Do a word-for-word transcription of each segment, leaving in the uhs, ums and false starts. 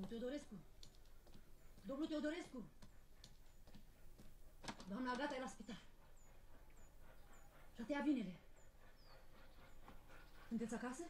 Teodorescu! Domnul Teodorescu! Doamna Agata e la spital. Și a tăiat vinele. Sunteți acasă?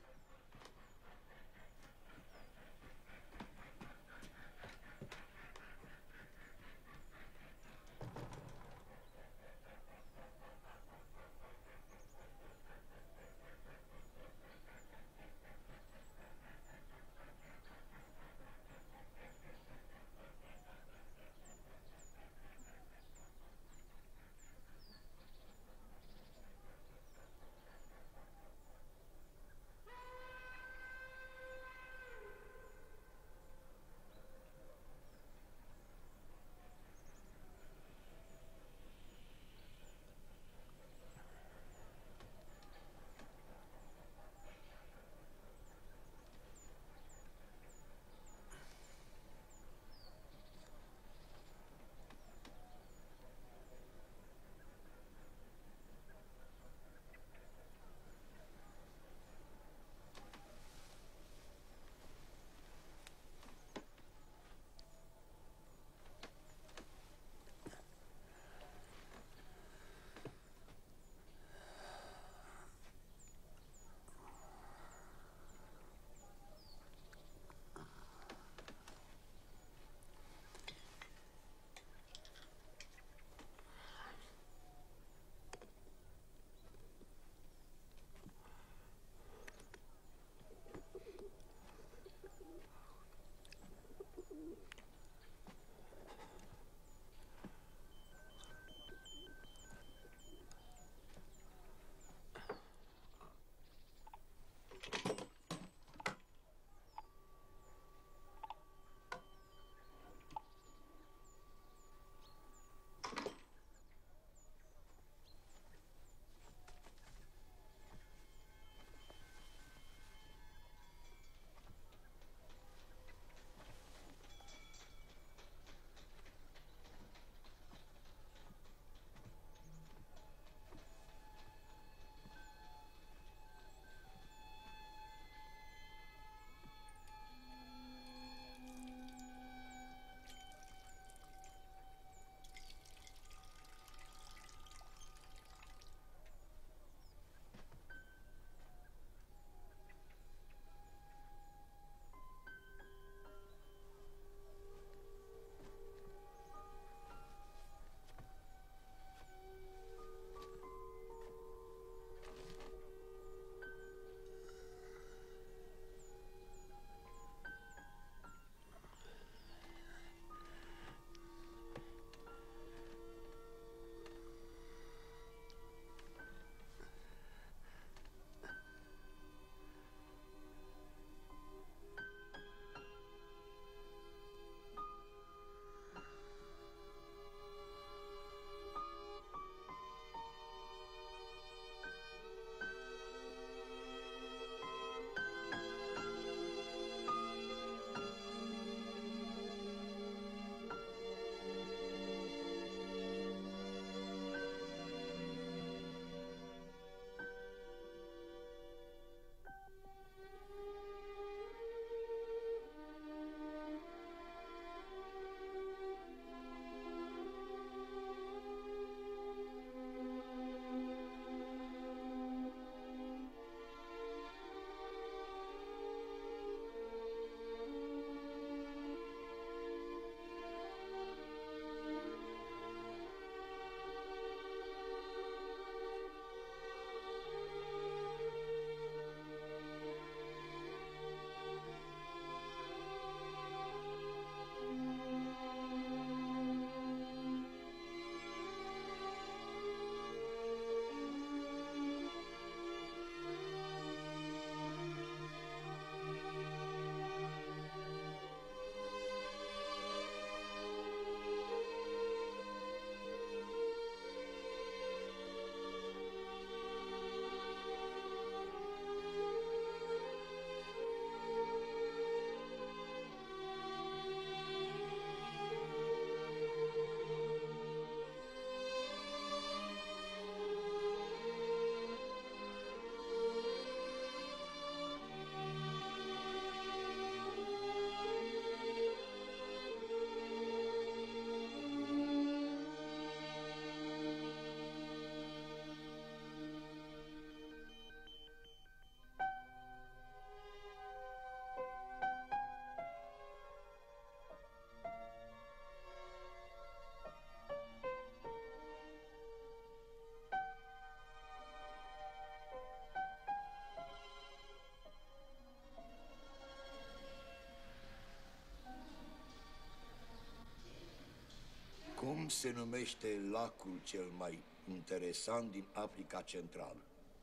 Cum se numește lacul cel mai interesant din Africa Centrală?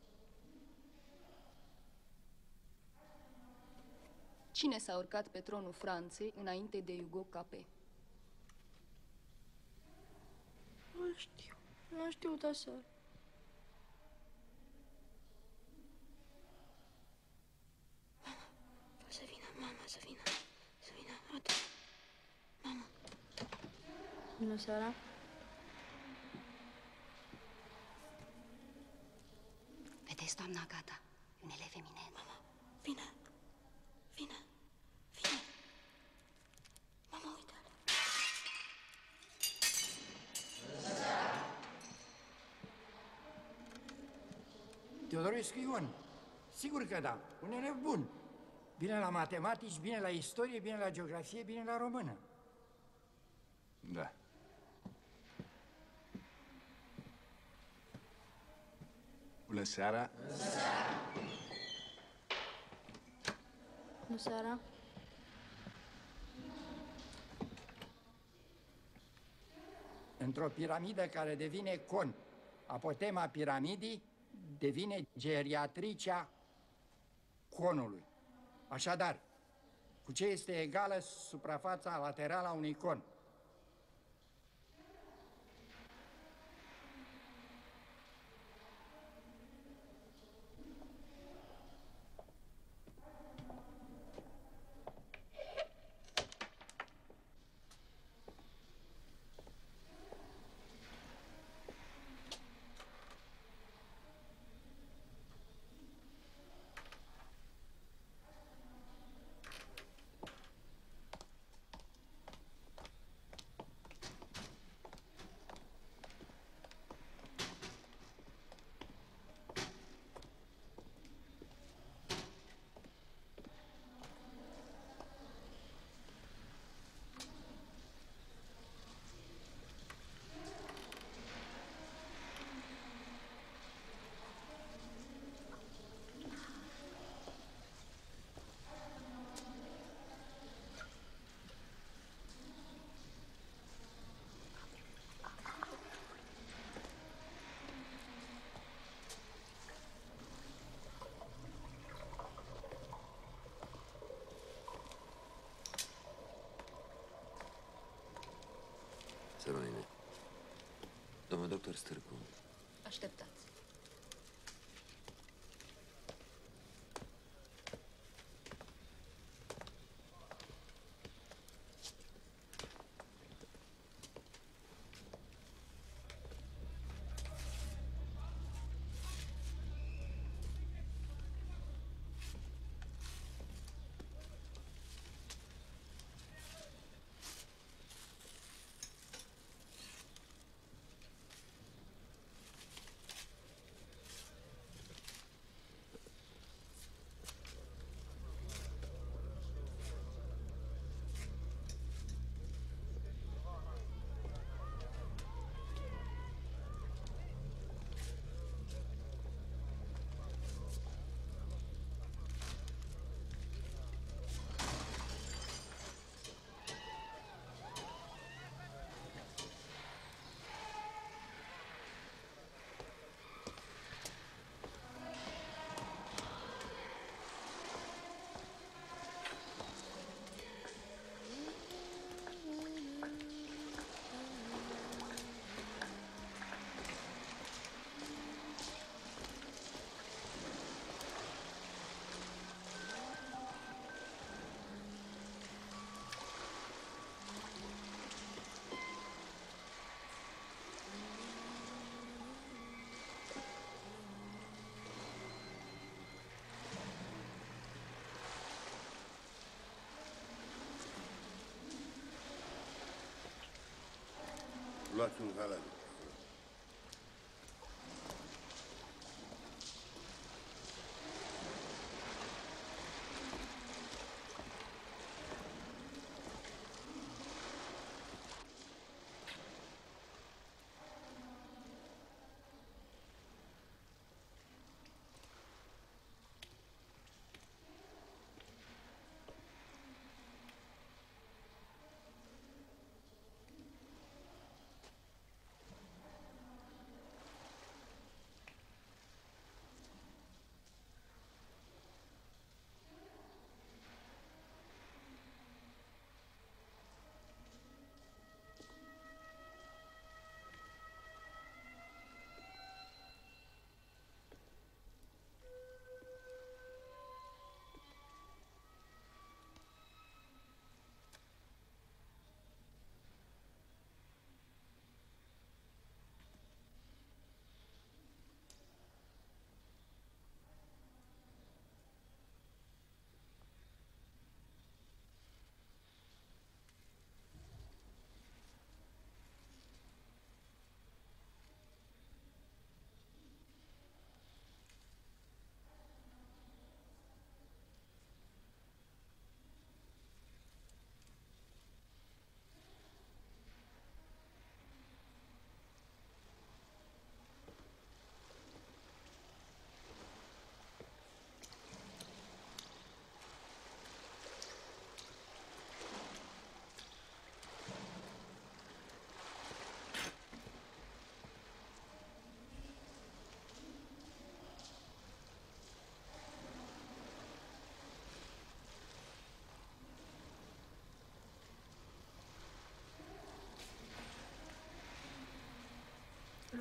Cine s-a urcat pe tronul Franței înainte de Hugo Capet? Nu știu. Nu știu, da, săr. Să vină, mama, să vină. Să vină, adu. Mama. Bună seara. Vedeți, doamna Agata, un elev eminent. Mama, vină. Vină. Vină. Mama, uite-l. Teodorescu Ion, sigur că da, un elev bun. Bine la matematici, bine la istorie, bine la geografie, bine la română. Da. Bună seara! Bună seara. Bună seara. Într-o piramidă care devine con, apotema piramidii devine geriatricea conului. Așadar, cu ce este egală suprafața laterală a unui con? Să rămâne. Domnul doctor Stârcu. Așteptați. Luați un halat.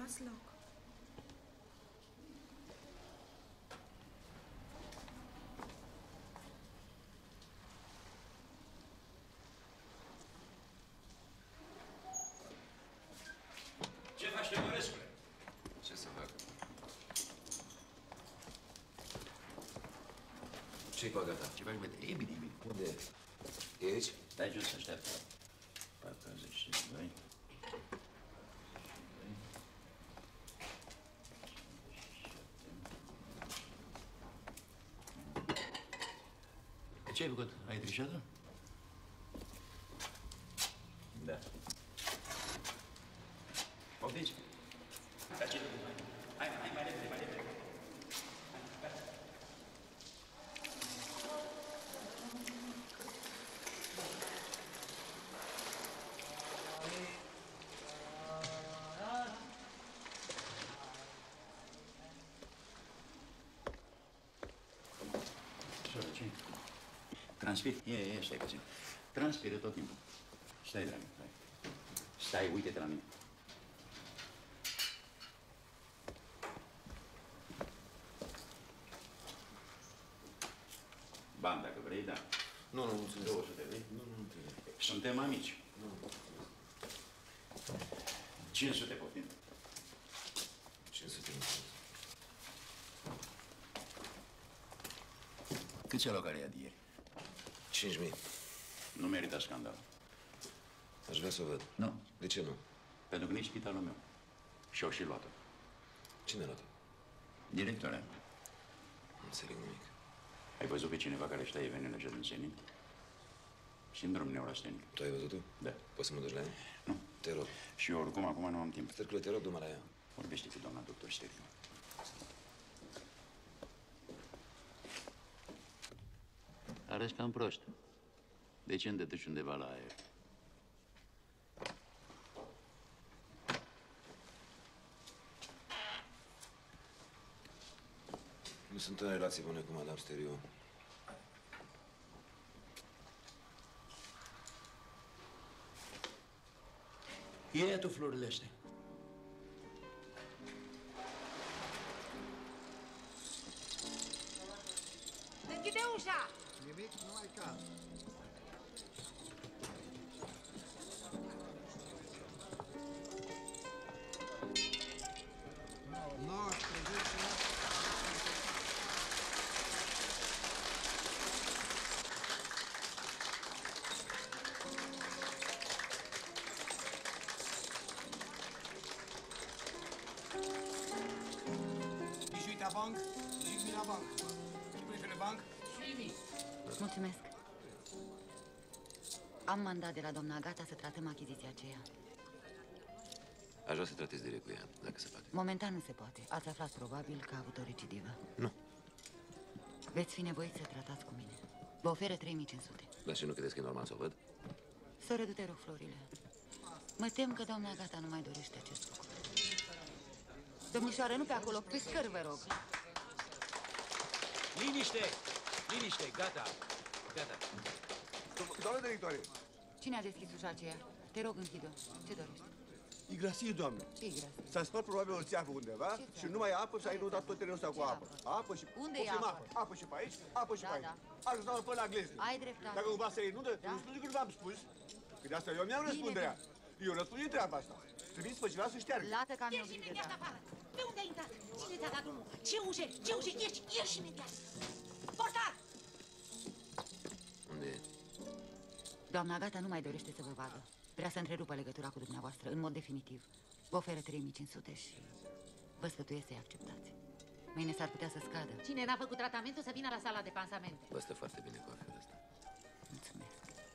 luați loc. Ce faci, Teodorescule? Ce să fac? Ce-i cu Agata? Ce faci, băie? E bine, e bine. Unde e? E aici? Stai jos, așteaptă. patruzeci și doi. Ce ai făcut? Ai trișat-o? Da. Poftiți? Dar ce făcut? Hai, hai, mai repede, mai repede. Transpir? E, e, stai puțin. Transpiră tot timpul. Stai, dragă, stai. Stai, uite-te la mine. Bani, dacă vrei, da. Nu, nu, mulțumesc. două sute, vrei? Nu, nu, nu trebuie. Suntem amici. Nu, nu. cinci sute, poftim. cinci sute, mulțumesc. Cât ți-a luat care de ieri? cinci mii. Nu merită scandal. Aș vrea să o văd. Nu. De ce nu? Pentru că nici spitalul meu. Și-au și luat-o. Cine a luat-o? Directoarea. Nu înțeleg nimic. Ai văzut pe cineva care își taie venele jos în senin? Sindrom neurastenic. Tu ai văzut-o? Da. Poți să mă duci la ea? Nu. Te rog. Și eu oricum acum nu am timp. Stărcule, te rog, du-mă la ea. Vorbește cu doamna doctor Steriu. Arăți cam prost. De ce nu te duci undeva la aer? Nu sunt în relație bună cu Madame Steriu. Ia tu florile astea. Închide ușa! Nimic, nu ai caz. nouăsprezece. dix-huit à banque, dix-huit mille à banque. Qui préfère banque? Mulțumesc. Am mandat de la doamna Agata să tratăm achiziția aceea. Aș vrea să tratez direct cu ea, dacă se poate. Momentan nu se poate. Ați aflat probabil că a avut o recidivă. Nu. Veți fi nevoiți să tratați cu mine. Vă oferă trei mii cinci sute. Dar și nu credeți că e normal să o văd? Să redu, te rog, florile. Mă tem că doamna Agata nu mai dorește acest lucru. Domnișoară, nu pe acolo, pe scări, vă rog. Liniște! Liniște, gata! Gata. Doamna directoare, Cine a deschis ușa aceea? Te rog, închid-o. Ce dorești? e grasie, doamnă. Ce-i grasie? S-a spart probabil o țeavă undeva și nu mai e apă și a inundat tot terenul ăsta cu apă. Apă și... Unde e poftim, apă? Apă și pe aici, apă și Da, pe aici. da. Ajută-mă până la glezne. Ai dreptate. Dacă cumva se inundă, Da. nu spune că nu v-am spus. Că de asta eu mi-am răspunderea. Eu răspund din treaba asta. Trebuie să cineva să șteargă. Lasă că am eu Ieși grijă, imediat da. afară! Pe unde ai intrat? Cine ți-a dat drumul? Ce ușe? Ce ușe? Ieși, ieși imediat! Portar! Unde e? Doamna Agata nu mai dorește să vă vadă. Vrea să întrerupă legătura cu dumneavoastră, în mod definitiv. Vă oferă trei mii cinci sute și vă sfătuiesc să-i acceptați. Mâine s-ar putea să scadă. Cine n-a făcut tratamentul să vină la sala de pansamente. Vă stă foarte bine cu aferul ăsta. Mulțumesc.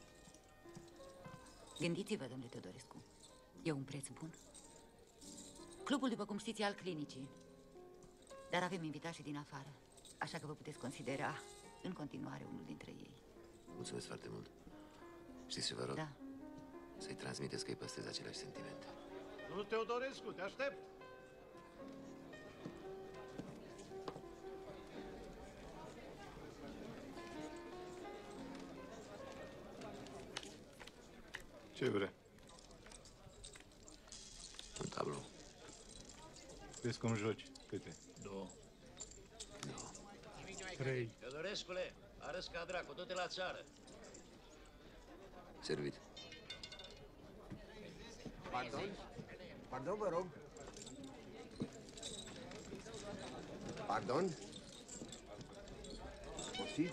Gândiți-vă, domnule Teodorescu, e un preț bun. Clubul, după cum știți, e al clinicii. Dar avem invitați și din afară, așa că vă puteți considera în continuare unul dintre ei. Mulțumesc foarte mult. Știți ce vă rog? Da. Să-i transmiteți că îi păstrez aceleași sentimente. Nu, Teodorescu, te aștept. Ce vrea? Un tablou. Vezi cum joci. Câte? Două. Trei. Teodorescule, arăți ca dracu, du-te la țară. Servit. Pardon? Pardon, vă rog. Pardon? Poftiți?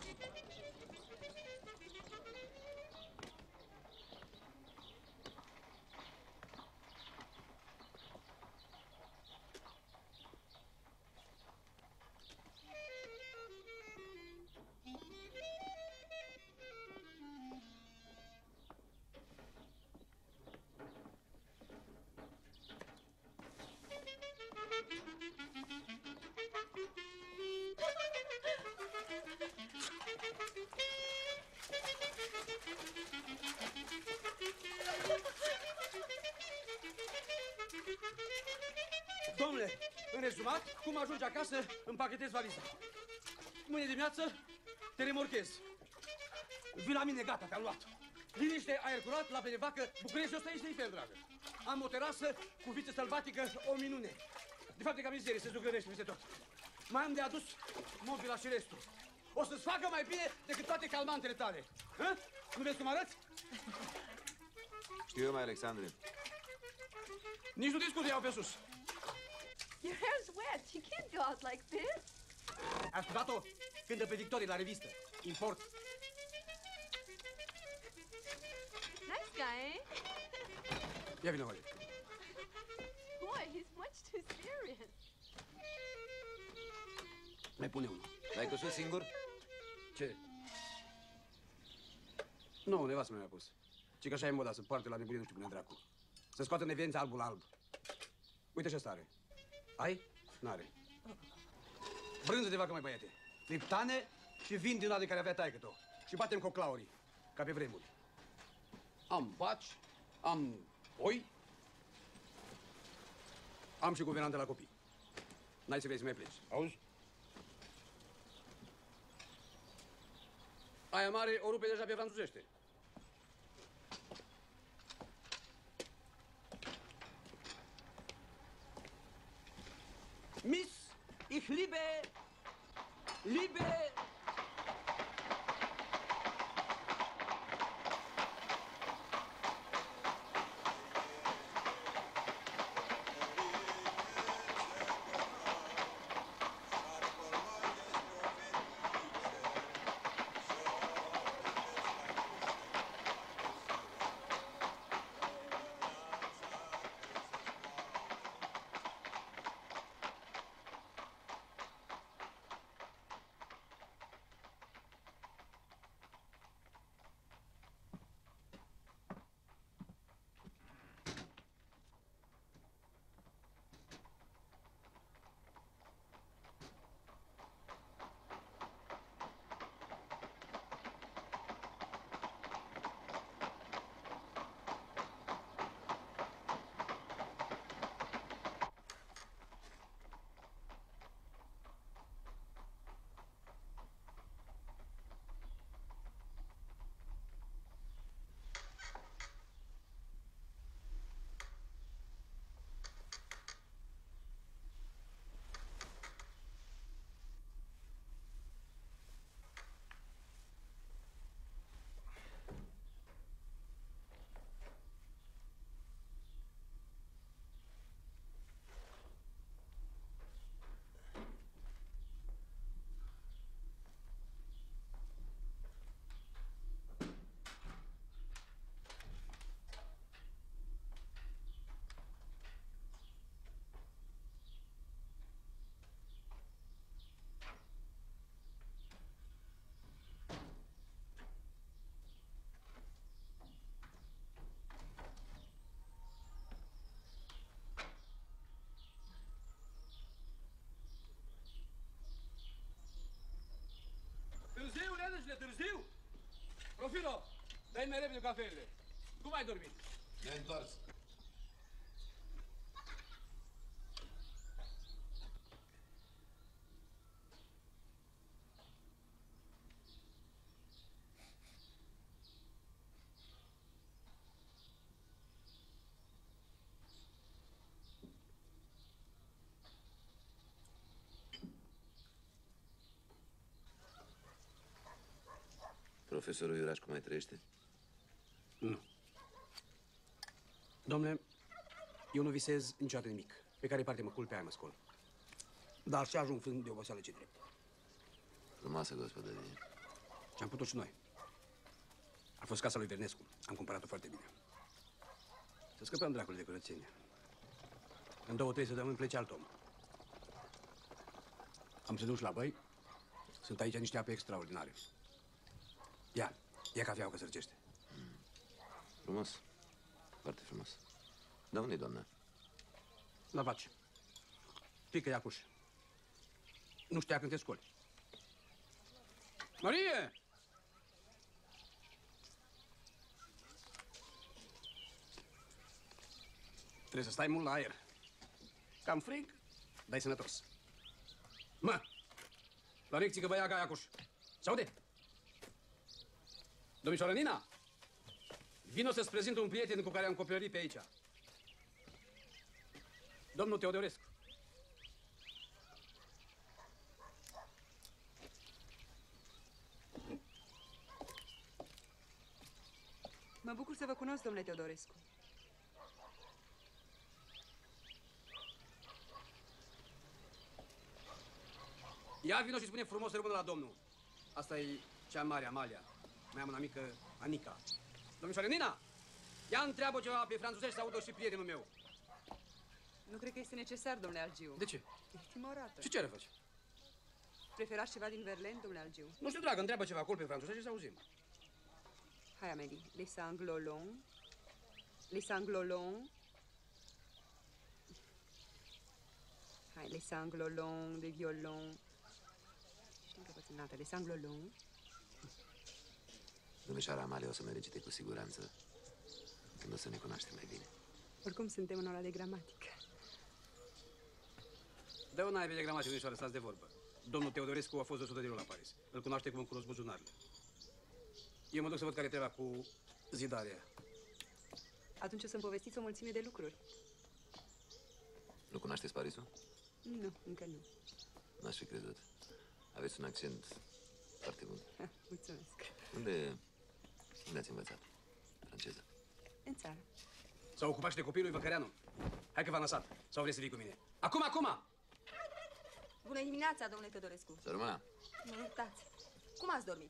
Domnule, în rezumat, cum ajungi acasă, împachetezi valiza. Mâine dimineață te remorchezi. Vii la mine, gata, te-am luat. Liniște, aer curat, la de vacă, Bucureștiul ăsta este hiper, dragă. Am o terasă cu viță sălbatică, o minune. De fapt, e ca mizerie, se zugrăvește peste tot. Mai am de adus mobila și restul. O să-ți facă mai bine decât toate calmantele tale. Hă? Nu vezi cum arăți? Știu eu, mai Alexandre. Nici nu discut, iau pe sus. Your hair's wet. You can't go out like this. Ai ascultat-o? Cântă pe Victorie la revistă. Import. Nice guy, eh? Ia vină, Holly. Boy, he's much too serious. Mai pune unul. L-ai căsut singur? Ce? Nu, nevastă mi-a pus. Ci că așa e moda să poarte la nebunie, nu știu până dracu. Să scoată în evidență albul alb. Uite ce ăsta are. Ai? N-are. Brânză de vacă, mai băiete. Liptane și vin din ăla de care avea taică-to. Și batem coclaurii, ca pe vremuri. Am baci, am oi, am și guvernantă la copii. N-ai să vezi să mai pleci, auzi? Aia mare o rupe deja pe franțuzește. Miss, ich liebe, liebe... Târziu, nenășile, târziu! Profilo, dă-i mai repede cafelele. Cum ai dormit? Ne-ai întors. Profesorul Iurașcu mai trăiește? Nu. Domnule, eu nu visez niciodată nimic. Pe care parte mă culp, pe aia mă scol. Dar și ajung frânt de oboseală ce drept. Frumoasă gospodărie. Ce-am putut și noi. A fost casa lui Vernescu. Am cumpărat-o foarte bine. Să scăpăm dracului de curățenie. În două, trei săptămâni plece alt om. Am să duc la băi. Sunt aici niște ape extraordinare. Ia, ia cafeaua că sărcește. Mm. Frumos. Foarte frumos. Dar unde-i doamna? La vaci. Pică Iacuș. Nu știa când te scoli. Marie! Trebuie să stai mult la aer. Cam frig, dar e sănătos. Mă! La lecții băia ca Iacuș. S-aude? Domnișoară Nina! Vino să-ți prezint un prieten cu care am copilărit pe aici. Domnul Teodorescu. Mă bucur să vă cunosc, domnule Teodorescu. Ia vino și spune frumos să rămână la domnul. Asta e cea mare, Amalia. Mai am una mică, Anica. Domnișoare Nina, ia întreabă ceva pe franțuzești să audă și prietenul meu. Nu cred că este necesar, domnule Algiu. De ce? Ești timorată. Și ce are face? Preferați ceva din Verlaine, domnule Algiu? Nu știu, dragă, întreabă ceva acolo pe franțuzești și să auzim. Hai, Amélie. Les sanglots longs. Les sanglots longs. Hai, les sanglots longs de violon. Știi că poți înaltă, les sanglots longs. Domnișoara Amalia o să mă recite cu siguranță când o să ne cunoaștem mai bine. Oricum suntem în ora de gramatică. Dă o naibe de gramatică, domnișoară, stați de vorbă. Domnul Teodorescu a fost de o sută de luni la Paris. Îl cunoaște cum îmi cunosc buzunarele. Eu mă duc să văd care treba cu zidarea. Atunci o să-mi povestiți o mulțime de lucruri. Nu cunoașteți Parisul? Nu, încă nu. N-aș fi crezut. Aveți un accent foarte bun. Ha, mulțumesc. Unde... unde ați învățat? Franceză? În țară. S-a ocupat și de copilul lui Văcăreanu. Hai că v-am lăsat. Sau vreți să vii cu mine? Acum, acum! Bună dimineața, domnule Teodorescu. Să rămână. Mă iertați. Cum ați dormit?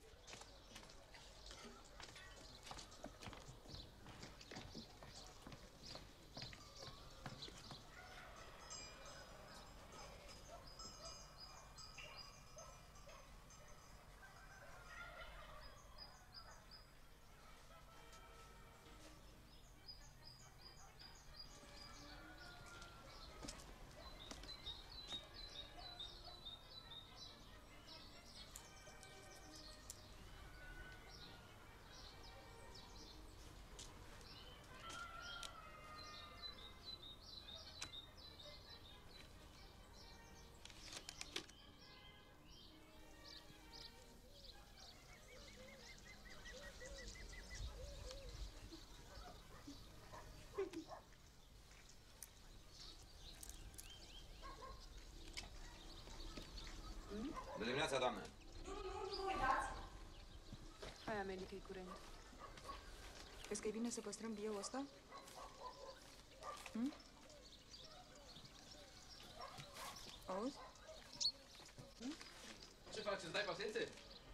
Bună dimineața, doamnă! Hai, Amélie, că-i curent. Crezi că e bine să păstrăm bilioul ăsta? Hm? Auzi? Hm? Ce faci? Îți dai pasențe?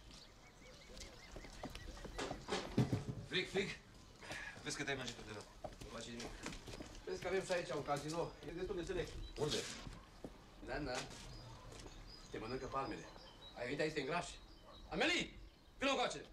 Frig, frig? Vezi că te-ai mânjit undeva. Nu face nimic. Vezi că avem și aici un casino. E destul de înțeleg. Unde? Da, da. Te mănâncă palmele. Ai venit aici să te îngrași. Amélie! Vină încoace!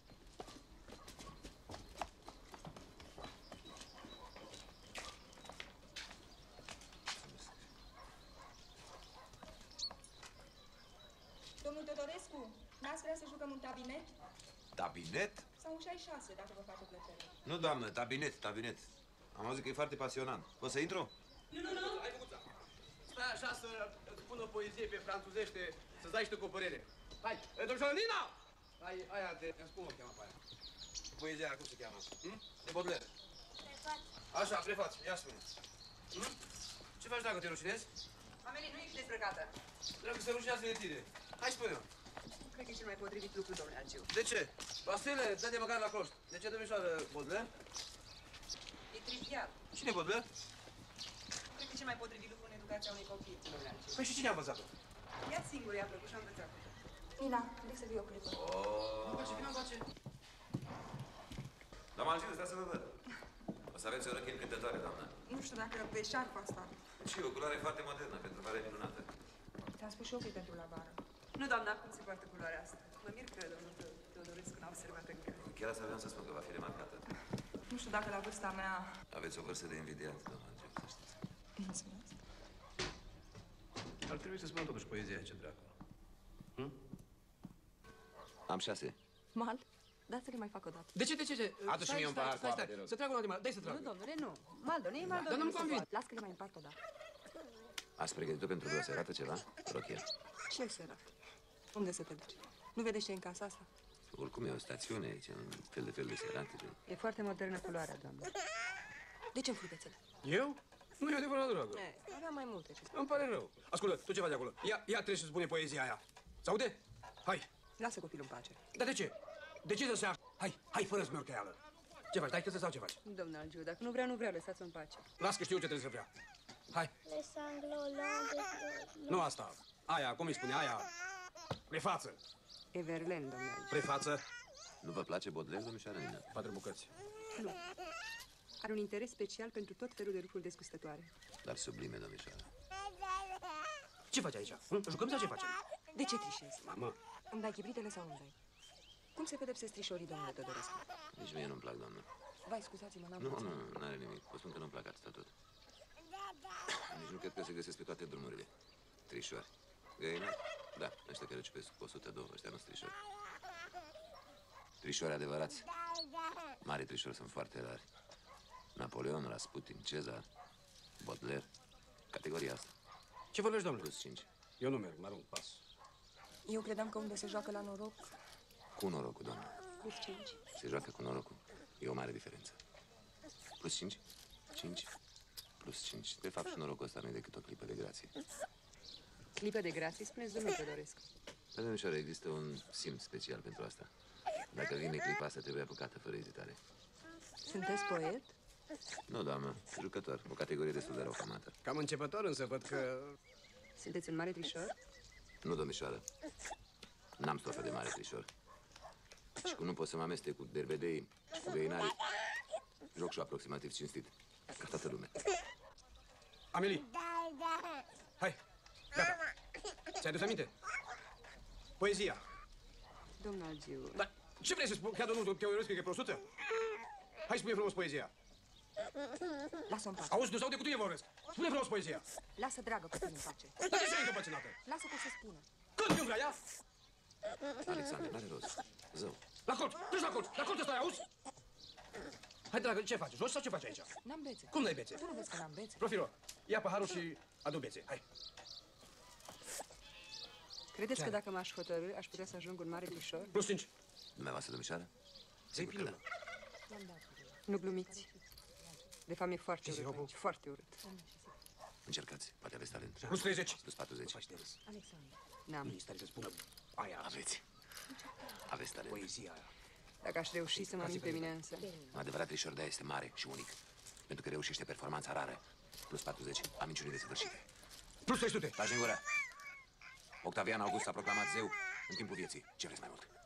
Domnul Teodorescu, n-ați vrea să jucăm un tabinet? Tabinet? Sau un șai șase, dacă vă face plăcere. Nu, doamnă, tabinet, tabinet. Am auzit că e foarte pasionant. Poți să intru? Nu, nu, nu! Hai, făcuța! Stai așa să îți pun o poezie pe franțuzește, să-ți dai și tu cu o părere. Hai, domnișoară Nina! Hai, aia de... Îmi spun o cheamă pe aia. Poezia aia, cum se cheamă? Hm? De Baudelaire. Prefaț. Așa, prefaț. Ia spune. Hm? Ce faci dacă te rușinezi? Amélie, nu ești dezbrăcată. Dragă, să rușinează de tine. Hai, spune-o. Cred că e cel mai potrivit lucru, domnule Algiu. De ce? Vasile, dă-te măcar la cost. De ce, domnișoară Baudelaire? E trivial. Cine Baudelaire? Cred că e cel mai potrivit lucru în educația unei copii, domnule Algiu. Păi și cine a învățat-o? Ea singur i-a plăcut și a învățat. Ina, vrei să vii o clipă? Nu face, vino face. Doamna Algiu, stai să vă văd. O să aveți o rochie încântătoare, doamna. Nu știu dacă pe șarfa asta. Și o culoare foarte modernă, pentru vare minunată. Ți-am spus și eu că e pentru la vară. Nu, doamna, cum se poartă culoarea asta? Mă mir că domnul Teodorescu n-a observat încă. Chiar asta vreau să spun că va fi remarcată. Nu știu dacă la vârsta mea... Aveți o vârstă de invidiat, doamna Algiu, să știți. Mulțumesc. Ar trebui să spun totuși poezia ce dracu. Hm? Am șase. Mal? Da să le mai fac o dată. De ce, de ce, de ce? Adu-și mie un pahar cu apă, te rog. Să trag una de mare. Dai să trag. Nu, domnule, nu. Maldo, nu e Maldo. Dar nu-mi convin. Las că le mai împart o dată. Ați pregătit-o pentru vreo serată ceva? Rochie. Ce serat? Unde să te duci? Nu vedeți ce e în casa asta? Oricum e o stațiune aici, un fel de fel de serate. E foarte modernă culoarea, doamnă. De ce-mi frubețele? Eu? Nu e adevărat, dragă. E, aveam mai multe. Îmi pare rău. Ascultă, tu ce faci acolo? Ia, ia trebuie să spune poezia aia. S-aude? Hai. Lasă copilul în pace. Dar de ce? De ce să se află? Hai, hai, fără smiorcăială. Ce faci? Dai că sau ce faci? Domnul Algiu, dacă nu vrea, nu vrea, lăsați-o în pace. Las că știu ce trebuie să vrea. Hai. Le sanglolon de... Nu asta. Aia, cum îi spune? Aia. Prefață. E Verlaine, domnule Algiu. Prefață. Nu vă place Baudelaire, domnișoară Nina? Patru bucăți. Nu. Are un interes special pentru tot felul de lucruri desgustătoare. Dar sublime, domnișoară. Ce faci aici? Hm? Jucăm sau ce facem? De ce trișezi? Mamă. Îmi dai chibritele sau nu dai? Cum se pedepsesc trișorii, domnule Teodorescu? Nici mie nu-mi plac, doamnă. Vai, scuzați-mă, n-am Nu, puțin. nu, n-are nimic. Vă spun că nu-mi plac atâta tot. Nici nu cred că se găsesc pe toate drumurile. Trișoari. Găină? Da, ăștia care ciupesc cu o sută doi, ăștia nu-s trișori. Trișori adevărați. Mari trișori sunt foarte rari. Napoleon, Rasputin, Cezar, Baudelaire. Categoria asta. Ce vorbești, domnule? Plus cinci. Eu nu merg, mă arunc pas. Eu credeam că unde se joacă la noroc... Cu norocul, doamne. Plus cinci. Se joacă cu norocul. E o mare diferență. Plus cinci, cinci, plus cinci. De fapt, și norocul ăsta nu e decât o clipă de grație. Clipă de grație, spuneți domnul Teodorescu. Dar, domnișoară, există un simț special pentru asta. Dacă vine clipa asta, trebuie apucată fără ezitare. Sunteți poet? Nu, doamnă, jucător. O categorie destul de răufamată. Cam începător, însă văd că... Sunteți un mare trișor? Nu, domnișoară. N-am stofă de mare trișor. Și cum nu pot să mă amestec cu dervedei și cu găinarii, joc și aproximativ cinstit. Ca toată lumea. Amelie! Hai! Gata! Ți-ai adus aminte? Poezia! Domnul Algiu... Dar ce vrei să spun? Chiar domnul Teodorescu că e prostută? Hai, spune frumos poezia! Lasă-o în pace. Auzi, nu-ți aude cu tine vorbesc! Spune frumos poezia! Lasă, dragă, copilul în pace. Dar de ce e încăpățânată? Lasă că se spună. Când nu vrea ea? Alexandru, n-are rost. Zău. La colț! Duci la colț! La colț ăsta, auzi? Hai, dragă, ce faci? Joci sau ce faci aici? N-am bețe. Cum n-ai bețe? Tu nu vezi că n-am bețe? Profilo, ia paharul și adu bețe. Hai. Credeți Ce că ai? dacă m-aș hotărâ, aș putea să ajung un mare trișor? Plus cinci. Dumneavoastră, domnișoară? Sigur că da. Nu glumiți. De fapt, e foarte urât aici, foarte urât. Încercați, poate aveți talent. Plus treizeci. Plus patruzeci. Alexandru. N-am. Nu-i stare să spună aia. Aveți. Aveți talent. Poezia aia. Dacă aș reuși să mă mint pe mine însă. Un adevărat trișor de este mare și unic. Pentru că reușește performanța rară. Plus patruzeci. Am minciuni desăvârșite. Plus trei sute. Taci din gură. Octavian August a proclamat zeu în timpul vieții. Ce vreți mai mult?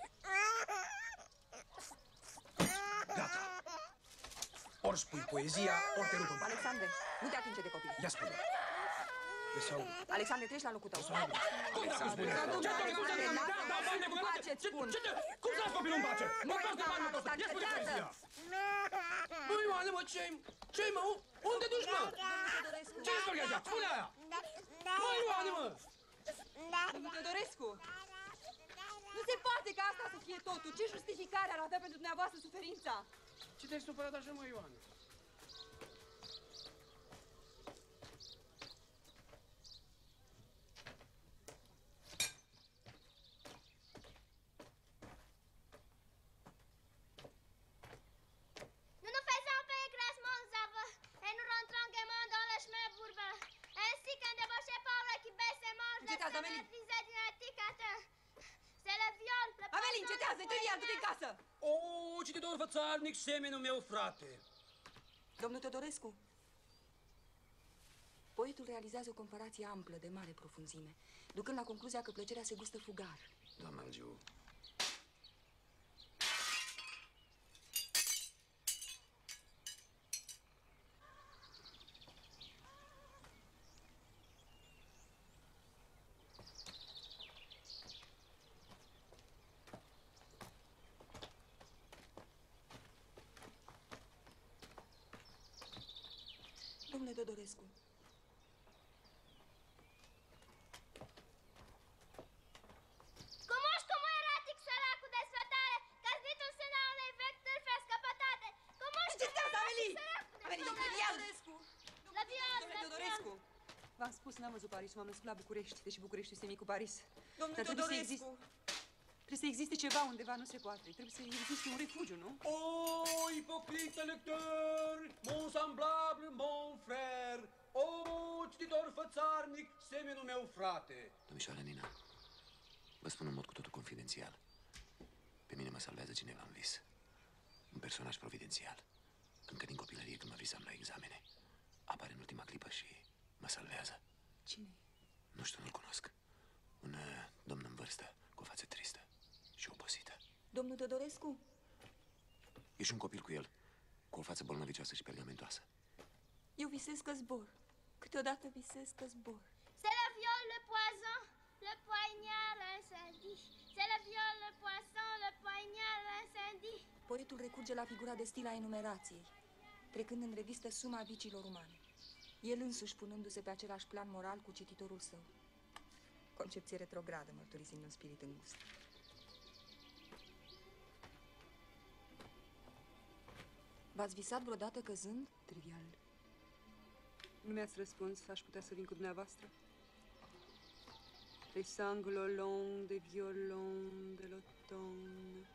Gata. Ori spui poezia, ori te rup în bani. Alexandre, nu te atinge de copil. Ia spune. Alexandre, treci la locul tău. Cum dracu spune? Ce dracu spune? Da, bani de gură. Ce te... Cum să lași copilul în pace? Mă faci de bani, mă tot. Ia spune poezia. Băi, Ioane, mă, ce-i... Ce-i, mă? Unde duci, mă? Ce-i spune aici? Spune aia. Măi, Ioane, mă. Domnul Teodorescu! Nu se poate ca asta să fie totul! Ce justificare ar avea pentru dumneavoastră suferința? Ce te-ai supărat așa, mă, Ioane? Nous nous faisons pas écrasement, ça va. Et nous rentrons gaiement dans le chemin bourbon. Ainsi qu'un débauché parle qui baisse et mange le Uite-te, Amelie. sommet dynamique atteint. Se Du-te în casă! O, cititor fățarnic, semenul meu, frate! Domnul Teodorescu, poetul realizează o comparație amplă, de mare profunzime, ducând la concluzia că plăcerea se gustă fugar. Doamna Algiu, Domnule Teodorescu, Cumoș cum eratic săracul de sfătare, căznitul sână a unei vechi târfe scăpătate. Cumoș cum eratic săracul de Amelie, sfătare. Teodorescu! La viol, Domnule la Teodorescu! viol. V-am spus, n-am văzut Paris, m-am născut la București, deși București este micul Paris. Domnule Dar trebuie să Teodorescu! existe, trebuie să existe ceva undeva, nu se poate. Trebuie să existe un refugiu, nu? O, ipocrite lecteur, mon semblable, mon frère, o, cititor fățarnic, semenul meu, frate! domnișoară Nina, vă spun în mod cu totul confidențial. Pe mine mă salvează cineva în vis. Un personaj providențial. Încă din copilărie, când mă visam la examene, apare în ultima clipă și mă salvează. Cine? Nu știu, nu-l cunosc. Un uh, domn în vârstă, cu o față tristă și obosită. Domnul Teodorescu, E și un copil cu el, cu o față bolnăvicioasă și pergamentoasă. eu visez că zbor. Câteodată visez că zbor. C'est le viol, le poison, le poignard, l'incendie. C'est le viol, le poisson, le poignard, l'incendie. Poetul recurge la figura de stil a enumerației, trecând în revistă suma viciilor umane, el însuși punându-se pe același plan moral cu cititorul său. Concepție retrogradă, mărturisind un spirit îngust. V-ați visat vreodată căzând? Trivial. Nu mi-ați răspuns, aș putea să vin cu dumneavoastră? Les sanglots longs de violon de l'automne.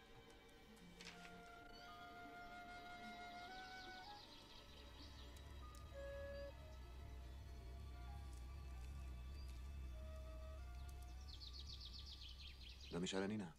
Domnișoară Nina,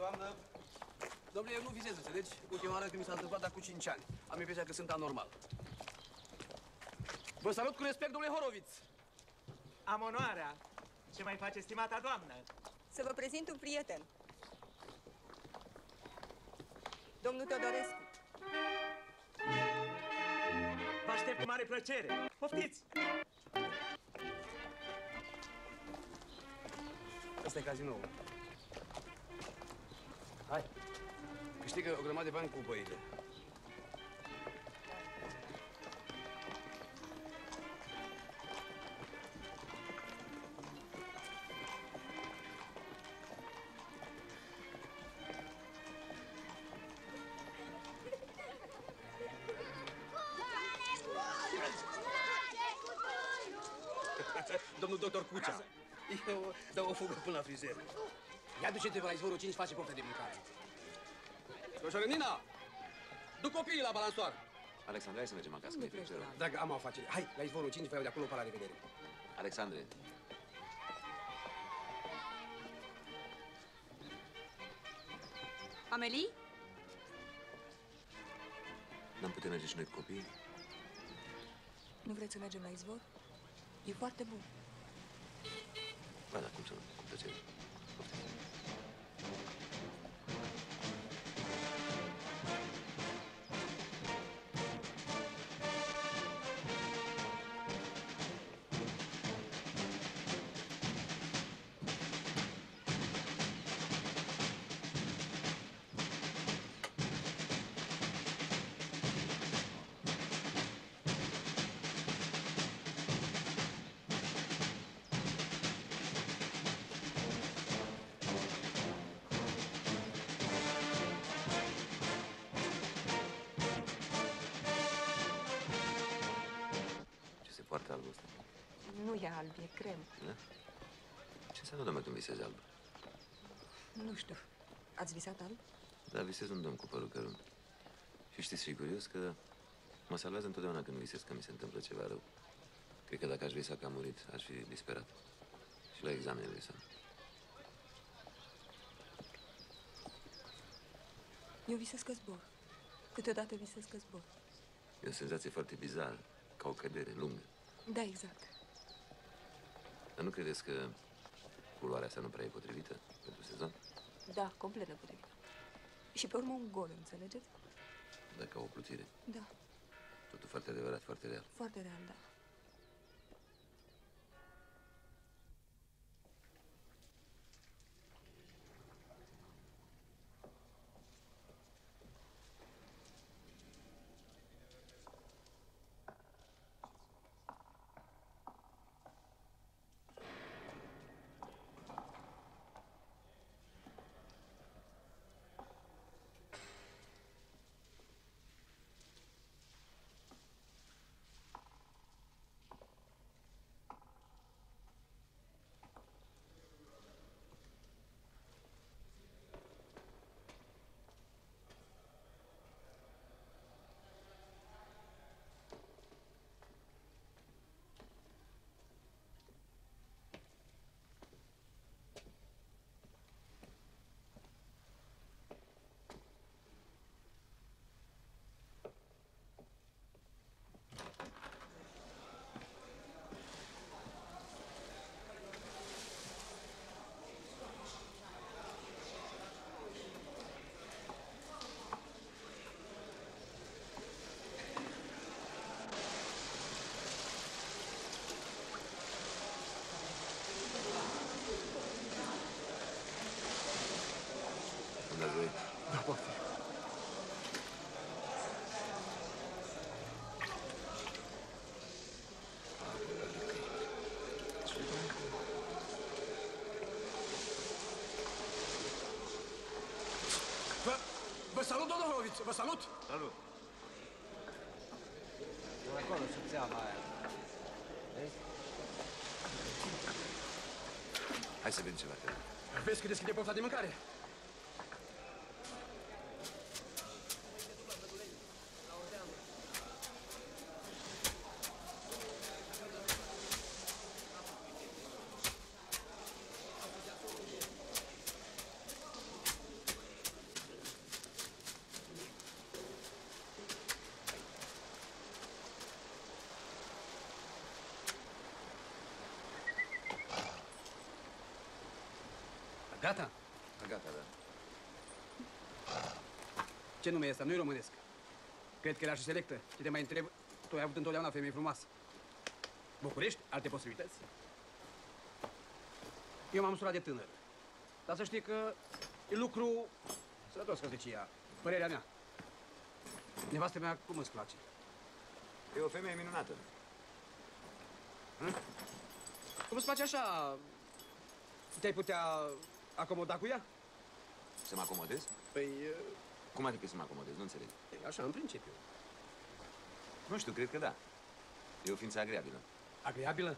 Doamnă, domnule, eu nu vizez, înțelegi? Ultima oară când mi s-a întâmplat acum cinci ani. Am impresia că sunt anormal. Vă salut cu respect, domnule Horoviț. Am onoarea. Ce mai face, stimata doamnă? Să vă prezint un prieten. Domnul Teodorescu. Vă aștept cu mare plăcere. Poftiți! Ăsta e cazinoul. Hai. Câștigă o grămadă de bani cu băile. Domnul doctor Cucea, eu dau o fugă până la frizer. Ia duce-te la izvorul cinci, face poftă de mâncare. Soșoară Nina, du copiii la balansoar. Alexandre, hai să mergem acasă, mi-e frică. Dragă, am o afacere. Hai, la izvorul cinci, vă iau de acolo, pa la revedere. Alexandre. Amelie? N-am putea merge și noi cu copiii? Nu vreți să mergem la izvor? E foarte bun. Ba, da, cum să nu, cu plăcere. Foarte albul ăsta. Nu e alb, e crem. Da? Ce înseamnă, doamne, când visezi alb? Nu știu. Ați visat alb? Da, visez un domn cu părul cărunt. Și știți și curios că mă salvează întotdeauna când visez că mi se întâmplă ceva rău. Cred că dacă aș visa că am murit, aș fi disperat. Și la examene visam. Eu visez că zbor. Câteodată visez că zbor. E o senzație foarte bizară, ca o cădere lungă. Da, exact. Dar nu credeți că culoarea asta nu prea e potrivită pentru sezon? Da, complet nepotrivit. Și pe urmă un gol, înțelegeți? Da, ca o plutire. Da, Totul foarte adevărat, foarte real. foarte real, da. Înăzui. Da, poftă. Vă, vă salut, domnul Horoviț, vă salut! Salut! E acolo, sub țeava aia. Vezi? Hai să vedem ceva, te rog. Vezi că deschide pofta de mâncare? Gata? Gata, da. Ce nume e ăsta? Nu-i românesc. Cred că era și selectă. Ce te mai întreb, tu ai avut întotdeauna femei frumoasă. București? Alte posibilități? Eu m-am surat de tânăr. Dar să știi că e lucru sănătos, căsnicia. Părerea mea. Nevastă mea, cum îți place? E o femeie minunată. Hă? Cum îți place așa? Te-ai putea acomoda cu ea? Să mă acomodez? Păi... Cum adică să mă acomodez? Nu înțeleg. E așa, în principiu. Nu știu, cred că da. E o ființă agreabilă. Agreabilă?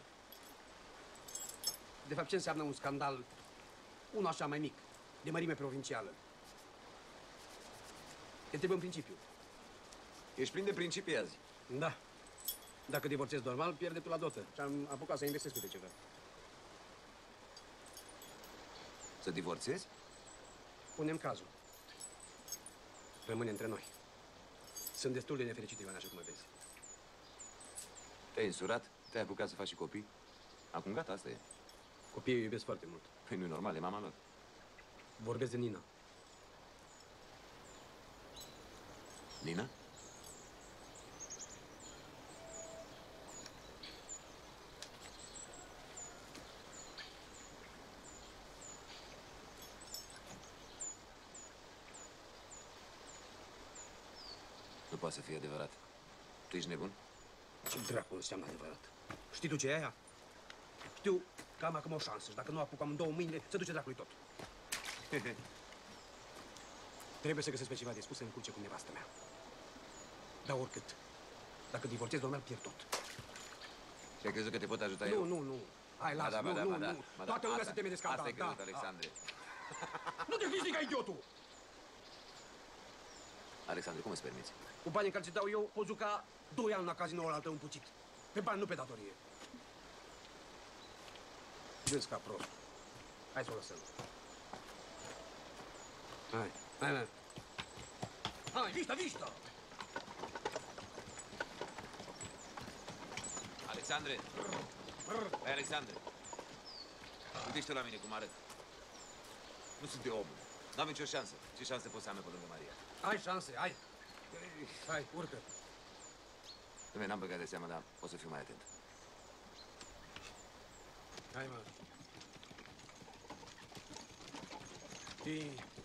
De fapt, ce înseamnă un scandal? Unul așa mai mic, de mărime provincială. Te întreb în principiu. Ești plin de principii azi. Da. Dacă divorțezi normal, pierde tu la dotă. Și am apucat să investesc câte ceva. Să divorțezi? Punem cazul. Rămâne între noi. Sunt destul de nefericit, Ioane, așa cum mă vezi. Te-ai însurat? Te-ai apucat să faci și copii? Acum gata, asta e. Copiii îi iubesc foarte mult. Păi nu-i normal, e mama lor. Vorbesc de Nina. Nina? Nu poate să fie adevărat. Tu ești nebun? Ce dracu înseamnă adevărat? Știi tu ce e aia? Știu că am acum o șansă și dacă nu apucam în două mâinile, se duce dracului tot. Trebuie să găsesc pe ceva de spus să încurce cu nevastă mea. Dar oricât. Dacă divorțez normal, pierd tot. Și ai crezut că te pot ajuta nu, eu? Nu, nu, Hai, lasă, da, nu, da, nu, da, da, nu. da, Toată lumea se teme de scandal. Asta e crezut, da, Alexandre. Da. Nu te critica, idiotul! Alexandre, cum îți permiți? Cu banii care ți dau eu, poți juca doi ani la cazinoul altă împucit. Pe bani, nu pe datorie. Vezi ca prost. Hai să o lăsăm. Hai, hai, hai. Hai, vișta, vișta! Alexandre! Hai, Alexandre! Uite-te la mine cum arăt. Nu sunt eu omul. N-am nicio șansă. Ce șanse poți să am pe lângă Maria? Ai șanse, hai. Hai, urcă. Dumne, n-am băgat de seama, dar o să fiu mai atent. Hai, mă. E...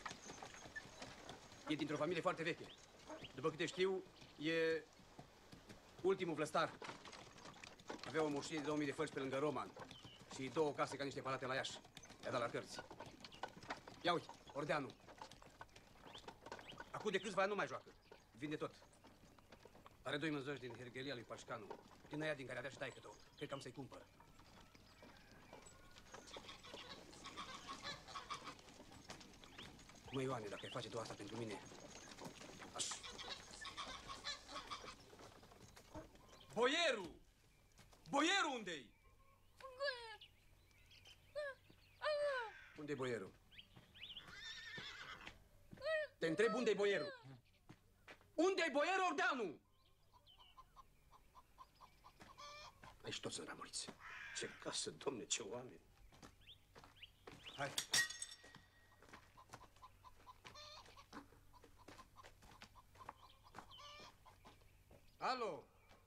E dintr-o familie foarte veche. După câte știu, e ultimul vlăstar. Avea o moșie de două mii de fălci pe lângă Roman și două case ca niște palate la Iași. I-a dat la cărți. Ia uite, Ordeanu. Acum de câțiva ani nu mai joacă. Vinde tot. Are doi mânzăși din herghelia lui Pașcanu. Din aia din care avea și taică-tău. Cred că am să-i cumpăr. Mă, Ioane, dacă ai face tu asta pentru mine, aș... Boierul! Boierul unde-i? Unde-i boierul? Te întreb unde-i boierul? Unde-i boierul, Ordeanu? Aici toți sunt ramuriți. Ce casă, domne, ce oameni. Hai. Alo?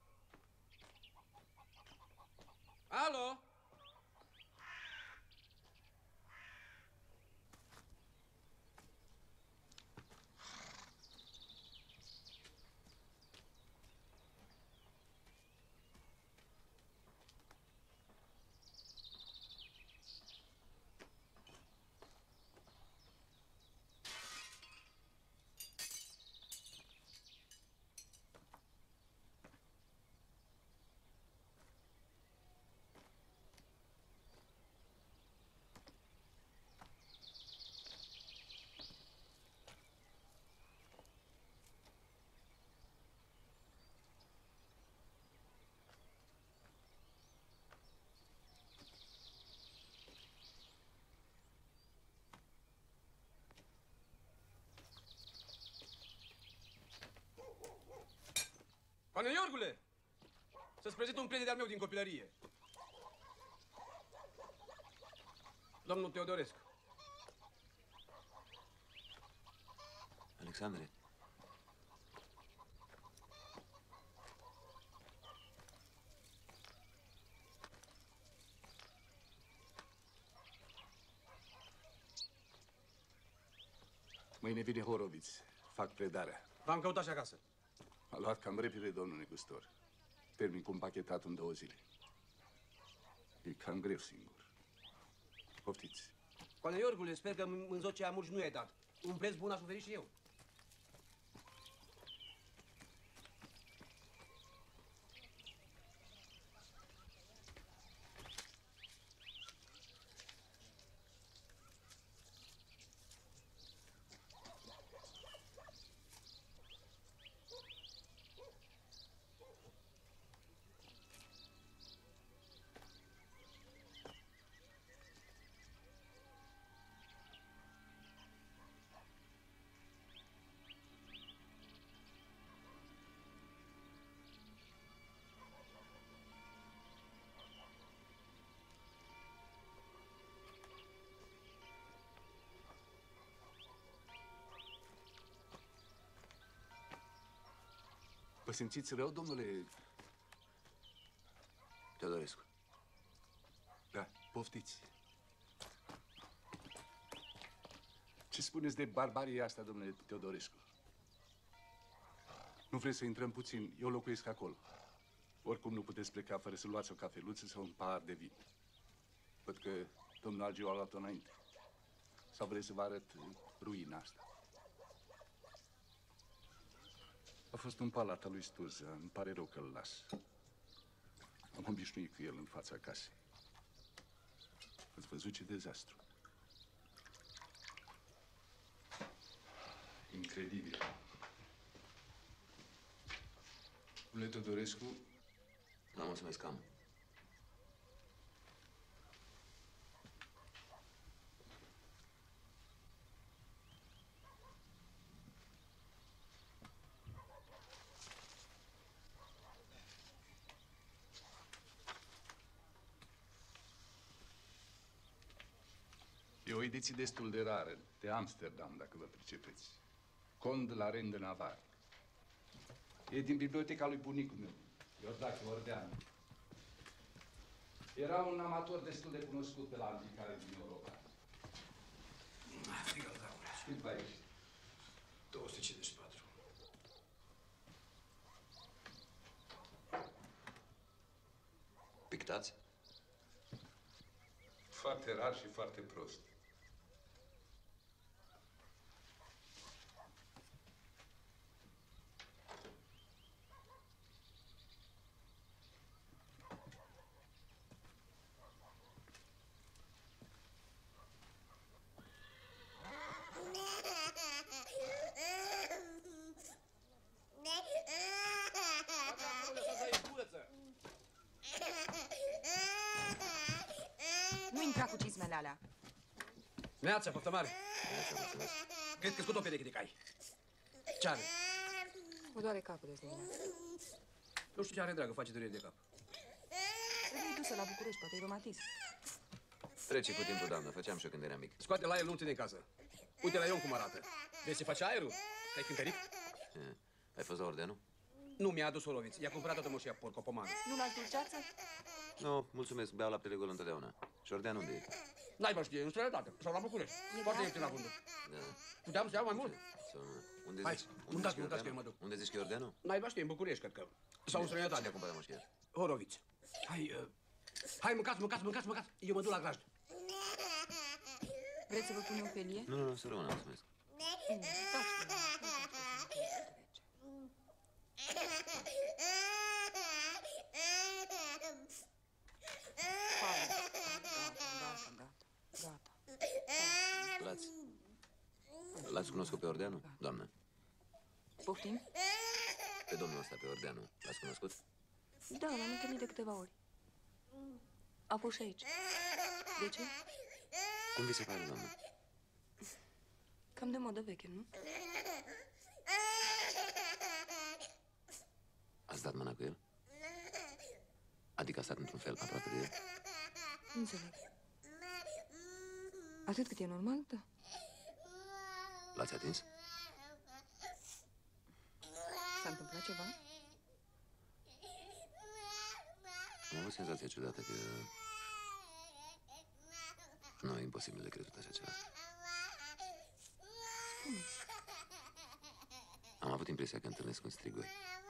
Alo? Pane Iorgule! Să-ți prezint un prieten de-al meu din copilărie. Domnul Teodorescu. Alexandre. Mâine vine Horoviț. Fac predarea. V-am căutat și acasă. A luat cam repede, domnul negustor. Termin cu împachetat în două zile. E cam greu singur. Poftiți. Coane Iorgule, sper că în zocea murci nu e dat. Un preț bun aș oferi și eu. Vă simțiți rău, domnule? Teodorescu. Da, poftiți. Ce spuneți de barbaria asta, domnule Teodorescu? Nu vreți să intrăm puțin? Eu locuiesc acolo. Oricum nu puteți pleca fără să luați o cafeluță sau un pahar de vin. Văd că domnul Algiu a luat-o înainte. Sau vreți să vă arăt ruina asta? A fost un palat al lui Sturza. Îmi pare rău că îl las. Am obișnuit cu el în fața casei. Ați văzut ce dezastru. Incredibil. Domnule Teodorescu? Da, mulțumesc, am. E o ediție destul de rară, de Amsterdam, dacă vă pricepeți. Cond la Ren de Navarre. E din biblioteca lui bunicul meu, Iordache Ordeanu. Era un amator destul de cunoscut pe la anticare din Europa. Frigă, Draule. Cât va ieși? două sute cincizeci și patru. Pictați? Foarte rar și foarte prost. Nu intra cu cizmele alea. Neața, poftă mare. Cred că scot o pereche de cai. Ce are? Mă doare capul de dimineață. Nu știu ce are, dragă, face durere de cap. Trebuie dusă la București, poate e romatism. Trece cu timpul, doamnă. Făceam și eu când eram mic. Scoate la el, nu ține în casă. Uite la Ion cum arată. Vezi ce face aerul? Te-ai cântărit? E, ai fost la Ordeanu? Nu, mi-a adus Horoviț. I-a cumpărat toată moșia porc, o pomană. Nu l-ați dulceață? Nu, mulțumesc. Beau laptele gol întotdeauna. Și Ordeanu unde e? N-ai știe, în străinătate. Sau la București. Foarte ieftin la vândut. Da. Puteam să iau mai mult. Unde Hai, zici? mâncați, mâncați că eu mă duc. Unde zici că e Ordeanu? N-ai știe, în București, cred că. Sau în străinătate. Cine a cumpărat moșia? Horoviț. Hai, uh, hai, mâncați, mâncați, mâncați, mâncați. Eu mă duc la grajd. Vreți să vă pun o felie? Nu, nu, nu, să rămână, mulțumesc. Mm, L-ați... L-ați cunoscut pe Ordeanu, doamnă? Poftim? Pe domnul ăsta, pe Ordeanu, l-ați cunoscut? Da, l-am întâlnit de câteva ori. A fost și aici. De ce? Cum vi se pare, doamnă? Cam de modă veche, nu? Ați dat mâna cu el? Adică a stat într-un fel aproape de el? Nu înțeleg. Atât cât e normal, da. L-ați atins? întâmplat ceva? Am avut senzația ciudată că... Nu, e imposibil de crezut așa ceva. Spune. Am avut impresia că întâlnesc un strigoi.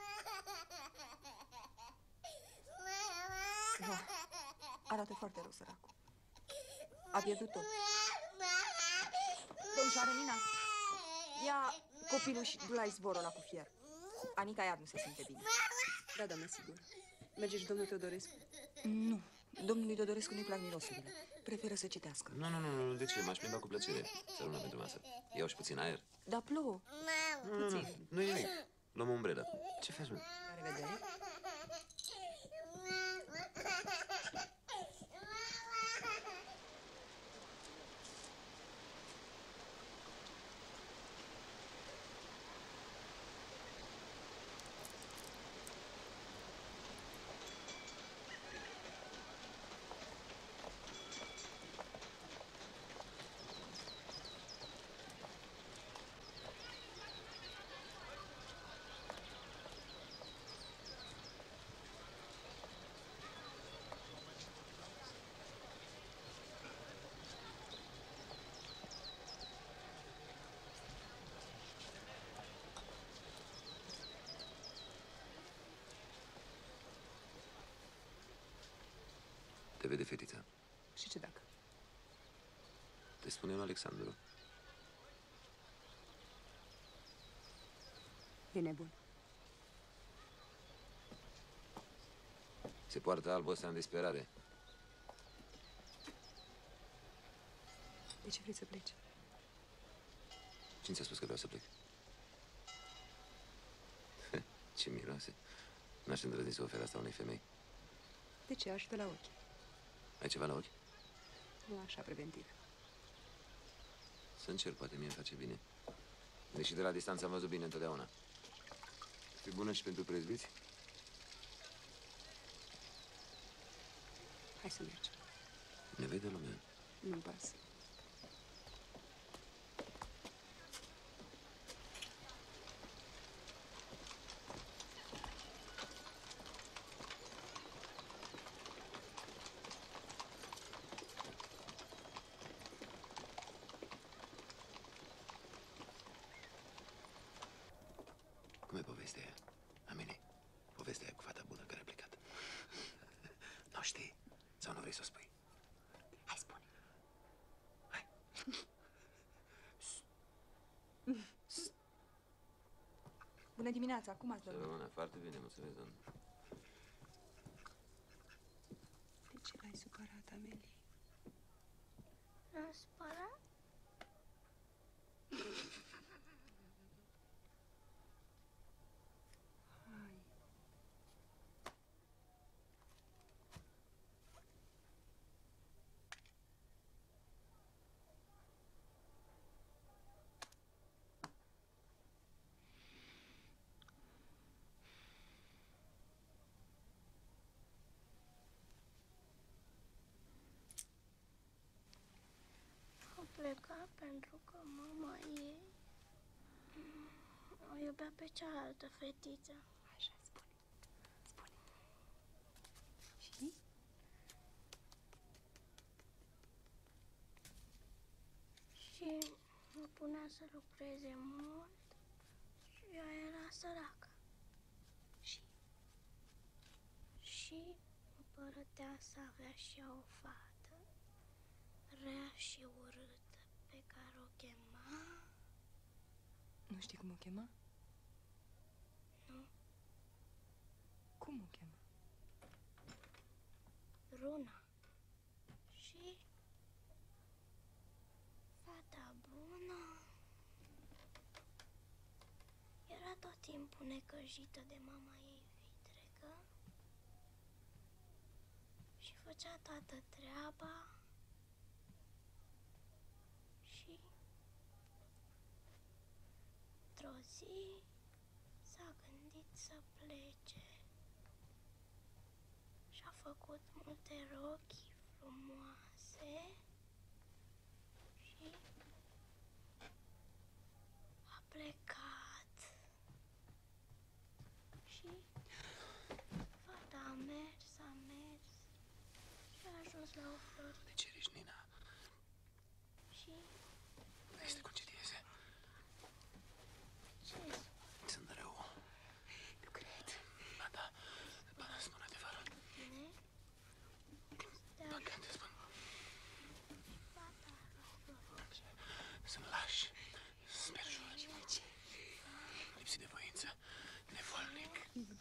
Da. Arată foarte rău, săracul. A pierdut tot. Domnișoară Nina, ia copilul și du la izvorul ăla cu fier. Anica iar nu se simte bine. Da, doamnă, sigur. Merge și domnul Teodorescu? Nu. Domnului Teodorescu nu-i plac mirosurile. Preferă să citească. Nu, nu, nu, nu, de ce? M-aș plimba cu plăcere. Să rămână pentru masă. Iau și puțin aer. Da, plouă. Nu, nu, nu, nu e nimic. Luăm o umbrelă. Ce faci, mă? La revedere. Te vede fetița. Și ce dacă? Te spune lui Alexandru. E nebun. Se poartă albul ăsta în disperare. De ce vrei să pleci? Cine ți-a spus că vreau să plec? Ce miroase. N-aș îndrăzni să ofer asta unei femei. De ce? Aș pe la ochi. Ai ceva la ochi? Nu așa, preventiv. Să încerc, poate mie îmi face bine. Deși de la distanță am văzut bine întotdeauna. Fi bună și pentru prezbiți? Hai să mergem. Ne vede lumea. Nu-mi pasă. Cum e povestea aia, Amelie? Povestea aia cu fata bună care a plecat. Nu știi? Sau nu vrei să o spui? Hai, spune. Hai. Bună dimineața, cum ați dormit? Rămână foarte bine, mulțumesc, doamnă. De ce l-ai supărat, Amelie? L-am spărat? A plecat pentru că mama ei o iubea pe cealaltă fetiță. Așa, spune. Spune. Și? Și mă punea să lucreze mult și ea era săracă. Și? Și mă părătea să avea și ea o fată rea și urâtă pe care o chema... Nu știi cum o chema? Nu. Cum o chema? Runa. Și fata bună era tot timpul necăjită de mama ei vitregă și făcea toată treaba și într-o zi s-a gândit să plece și-a făcut multe rochii frumoase și a plecat. dau flori. De ce riști, Nina? Și... Nu este concedieze. Ce Sunt rău. Nu cred. Ba da, ba da, spun adevărul. Bine? Ba când te spun. Ba da, flori. Sunt lași, sperjuri, lipsit de voință, nevolnic.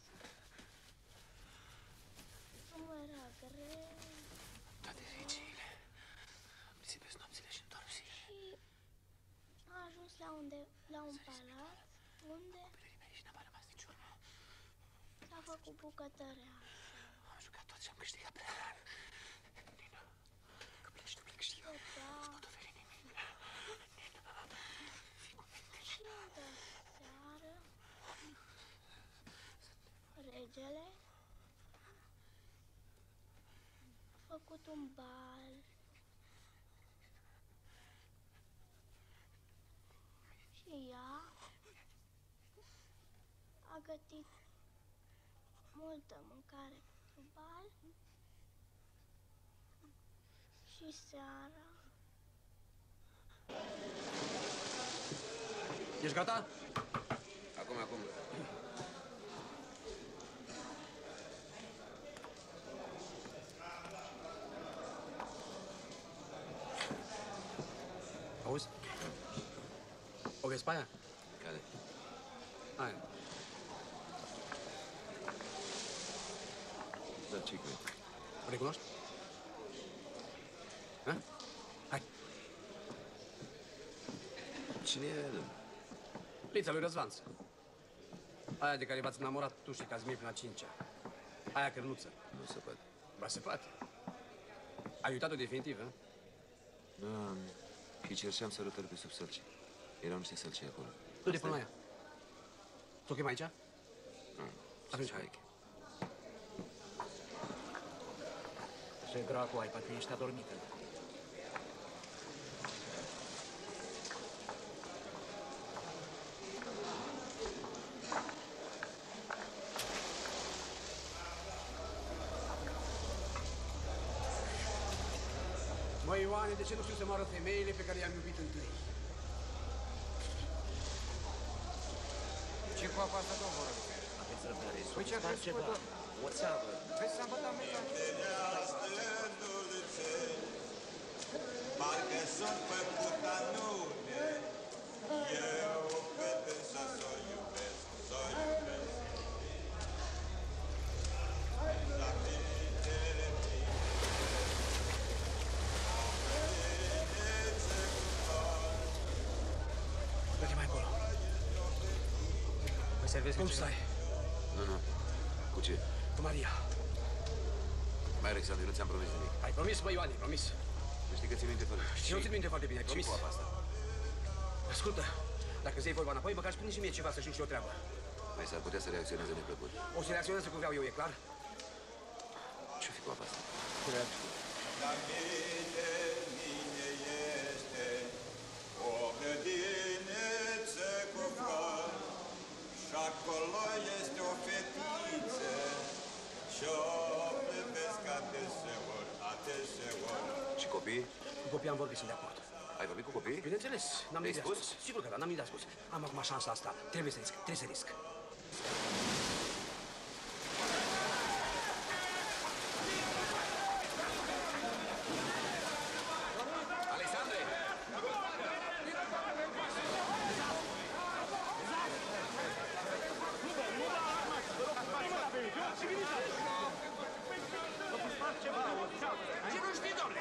Nu era greu. Toate veciile, risipesc nopțile și întorc zile. Și a ajuns la, unde, la un palat unde Și n-a mai rămas niciunul. s-a făcut bucătăreasă. Am jucat tot și am câștigat prea rar. Nina, că pleci tu, plec și eu. Da. Nu pot oferi nimic. Nina, fii cu minte. Și de seară regele a făcut un bal. Și ea a gătit multă mâncare pentru bal. Și seara Ești gata? Acum, acum. Auzi? O vezi pe aia? Care? Aia. Dar ce crezi? O recunoști? Ha? Hai. Cine e el? Lița lui Răzvanț. Aia de care v-ați enamorat tu și Cazimir până la cincea. Aia cărnuță. Nu se poate. Ba, se poate. Ai uitat-o definitiv, hă? Da, și cerșeam sărutări pe sub sălci. Erau niște sălci acolo. Du-te până la ea. Ți-o chem aici? Nu. Atunci hai. Ce dracu ai, poate ești adormită. Măi, Ioane, de ce nu știu să moară femeile pe care i-am iubit întâi? Ce cu apa asta, domnule? Aveți răbdare, Păi ce-a fac crescut, ceva. O țeavă. Vezi să văd Parcă sunt făcut anume. Eu cât însă s-o iubesc, s-o iubesc. La tine, Du-te mai acolo. Mă servesc Cum ceva? stai? Nu, nu. Cu ce? Cu Maria. Mai, Alexandru, nu ți-am promis nimic. Ai promis, bă, Ioane, promis. Nu știi că ți minte fără. Și eu țin minte foarte bine, ai promis. Ce cu apa asta? Ascultă, dacă îți iei vorba înapoi, măcar spune și mie ceva să știu și eu treabă. Mai s-ar putea să reacționeze neplăcut. O să reacționeze cum vreau eu, e clar? Ce-o fi cu apa asta? la mine, mine este o grădiniță cu flori și acolo este o fetiță și-o privesc adeseori, adeseori. Și copii? Cu copii am vorbit, sunt de acord. Ai vorbit cu copii? Bineînțeles, n-am Te-ai nimic de spus? spus. Sigur că da, n-am nimic de spus. Am acum șansa asta. Trebuie să risc, trebuie să risc. Alexandre! Ce nu știi, domnule?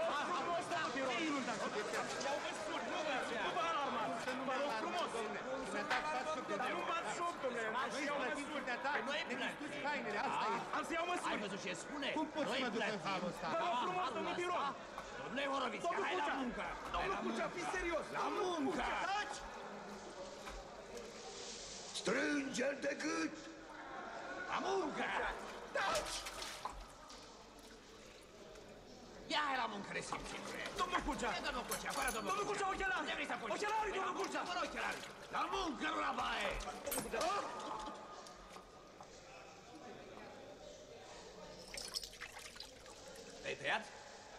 Ce-au văzut, nu vă vă alarmați. Vă rog frumos. Dar nu v-ați joc, domnule. Iau măsuri. Nu e plan. Am să iau măsuri. Ai văzut ce spune? Cum poți să mă duc în halul ăsta? Vă rog frumos, domnul Biron. Domnule Horoviț, hai la muncă. Domnul Cucea, fii serios. La muncă. Taci! Strânge-l de gât! La muncă! Taci! Ia hai la muncă, resimțitule! Domnul Cucea! E domnul Cucea, fără domnul Cucea! Domnul Cucea, ochelari! Unde vrei să fugi? Ochelarii, domnul Cucea! Fără ochelari! La muncă, nu la baie! Te-ai tăiat?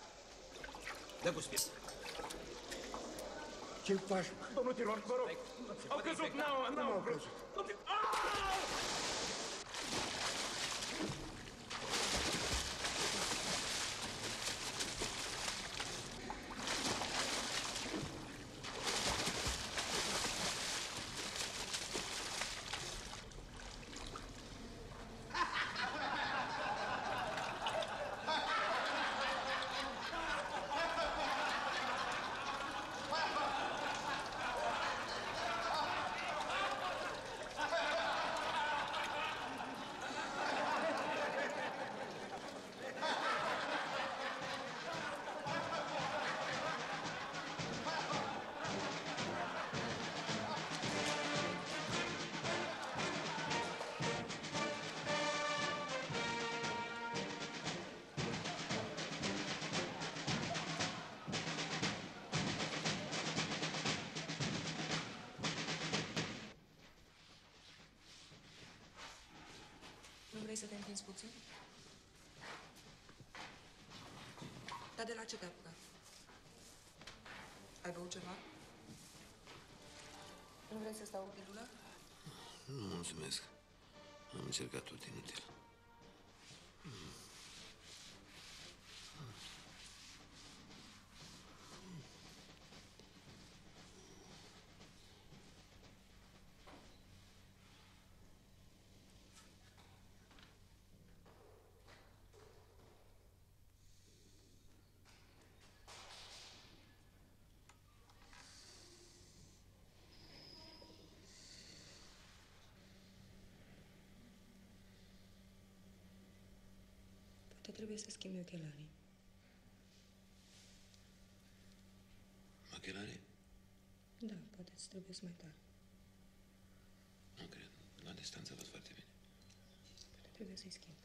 Dă cu spis. Ce faci? Domnul Tirol, vă rog. Au căzut, n-au, n-au vrut. Nu vrei să te întinzi puțin? Dar de la ce te-ai apucat? Ai băut ceva? Nu vrei să stau o pilulă? Nu, mulțumesc. Am încercat tot inutil. Poate trebuie să schimbi ochelarii. Ochelarii? Da, poate îți trebuie mai tare. Nu cred. La distanță văd foarte bine. Poate trebuie să-i schimb.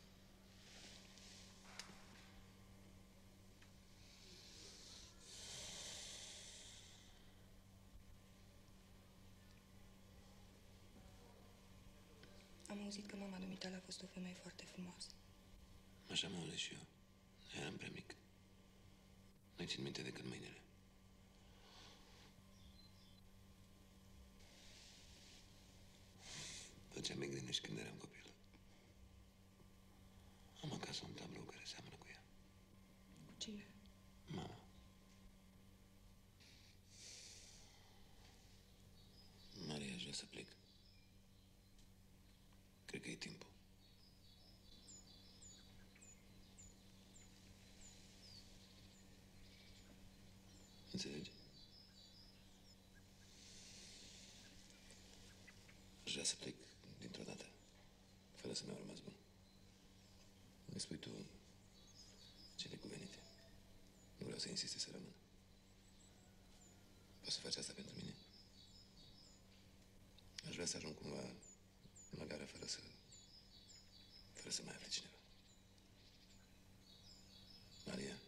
Am auzit că mama dumitale a fost o femeie foarte frumoasă. Așa am auzit și eu. Eram prea mic. Nu-i țin minte decât mâinile. Făceam migrenești când eram copil. Am acasă un tablou care seamănă cu ea. Cu cine? Mama. Maria, aș vrea să plec. Cred că e timpul. Înțelegi? Aș vrea să plec dintr-o dată, fără să mi-au rămas bun. Îmi spui tu cele cuvenite. Nu vreau să insiste să rămân. Poți să faci asta pentru mine? Aș vrea să ajung cumva la gara fără să... fără să mai afle cineva. Maria?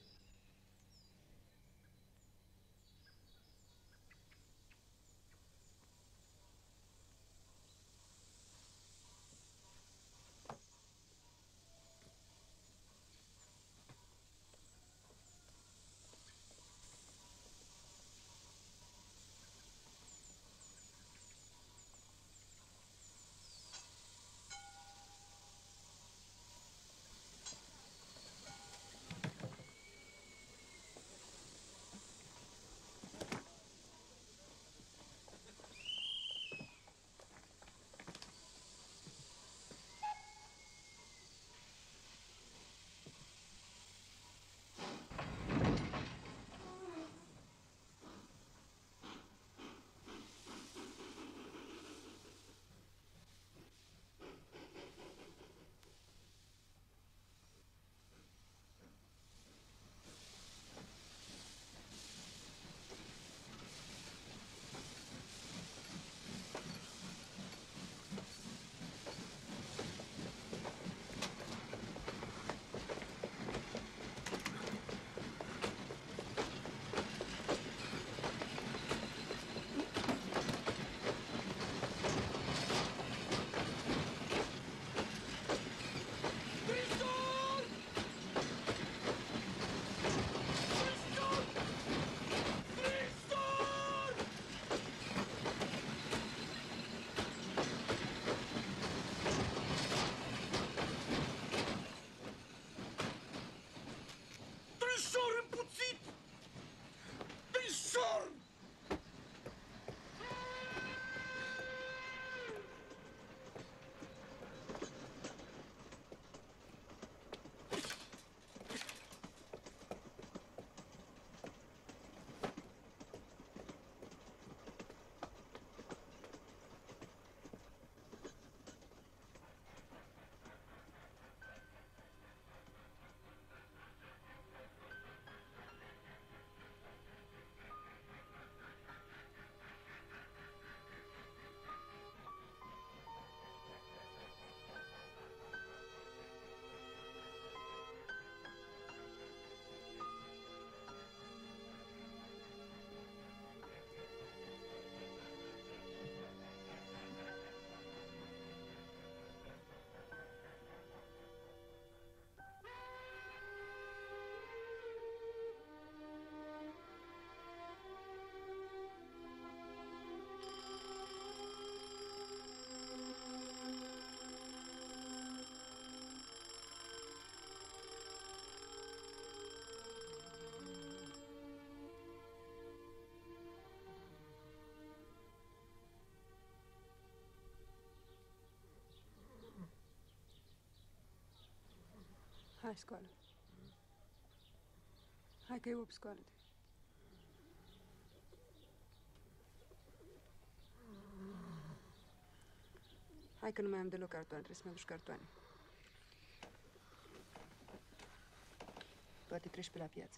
Hai, scoală. Hai că e opt, scoală-te. Hai că nu mai am deloc cartoane, trebuie să mi aduci cartoane. Poate treci pe la piață.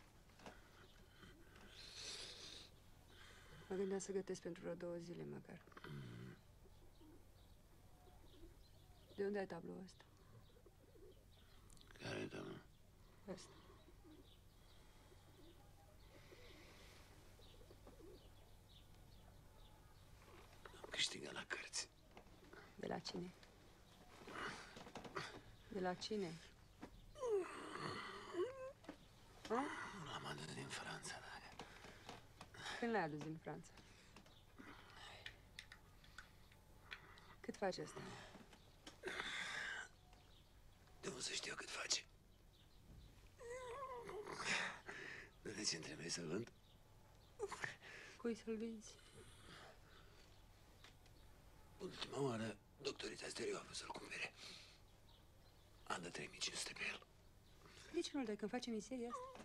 Mă gândeam să gătesc pentru vreo două zile, măcar. De unde ai tabloul ăsta? Care e tablou? Ăsta. Am câștigat la cărți. De la cine? De la cine? Ha? L-am adus din Franța, dacă... Când l-ai adus din Franța? Cât faci asta? De unde să știu cât face? De ce trebuie să vând? Cui să-l vinzi? Ultima oară, doctorița Steriu a vrut să-l cumpere. Am dat trei mii cinci sute pe el. De ce nu-l dai când face miseria asta?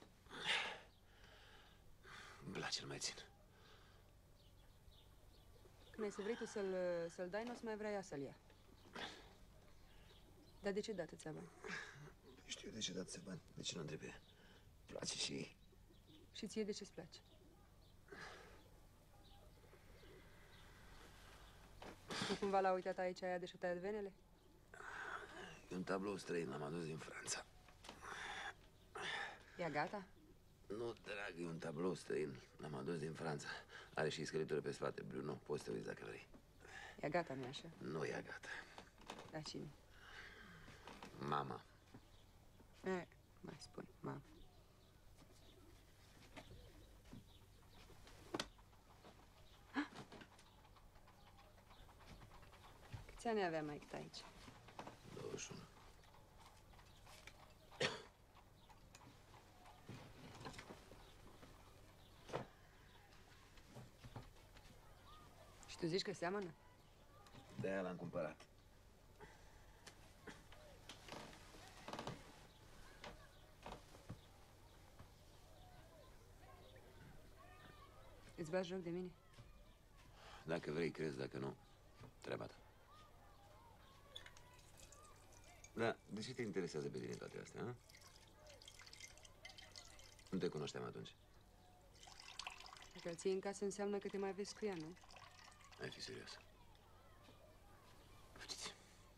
Îmi place, îl mai țin. Când ai să vrei tu să-l să-l dai, nu o să mai vrea ea să-l ia. Dar de ce dă atâția bani? Știu de ce dat atâția bani. De ce nu întreb pe ea? Place și ei. Și ție de ce-ți place? Nu cumva l-a uitat aici aia de și-a tăiat venele? E un tablou străin, l-am adus din Franța. E gata? Nu, drag, e un tablou străin. L-am adus din Franța. Are și scritură pe spate, Bruno. Poți să te uiți dacă vrei. E gata, nu-i așa? Nu e gata. La cine? Mama. E, mai spui, mama. Câți ani avea maică aici? douăzeci și unu. Și tu zici că seamănă? De-aia l-am cumpărat. Îți bagi joc de mine? Dacă vrei, crezi, dacă nu, treaba ta. Da, de ce te interesează pe tine toate astea, a? Nu te cunoșteam atunci. Dacă îl ții în casă înseamnă că te mai vezi cu ea, nu? Ai fi serios. Poftiți.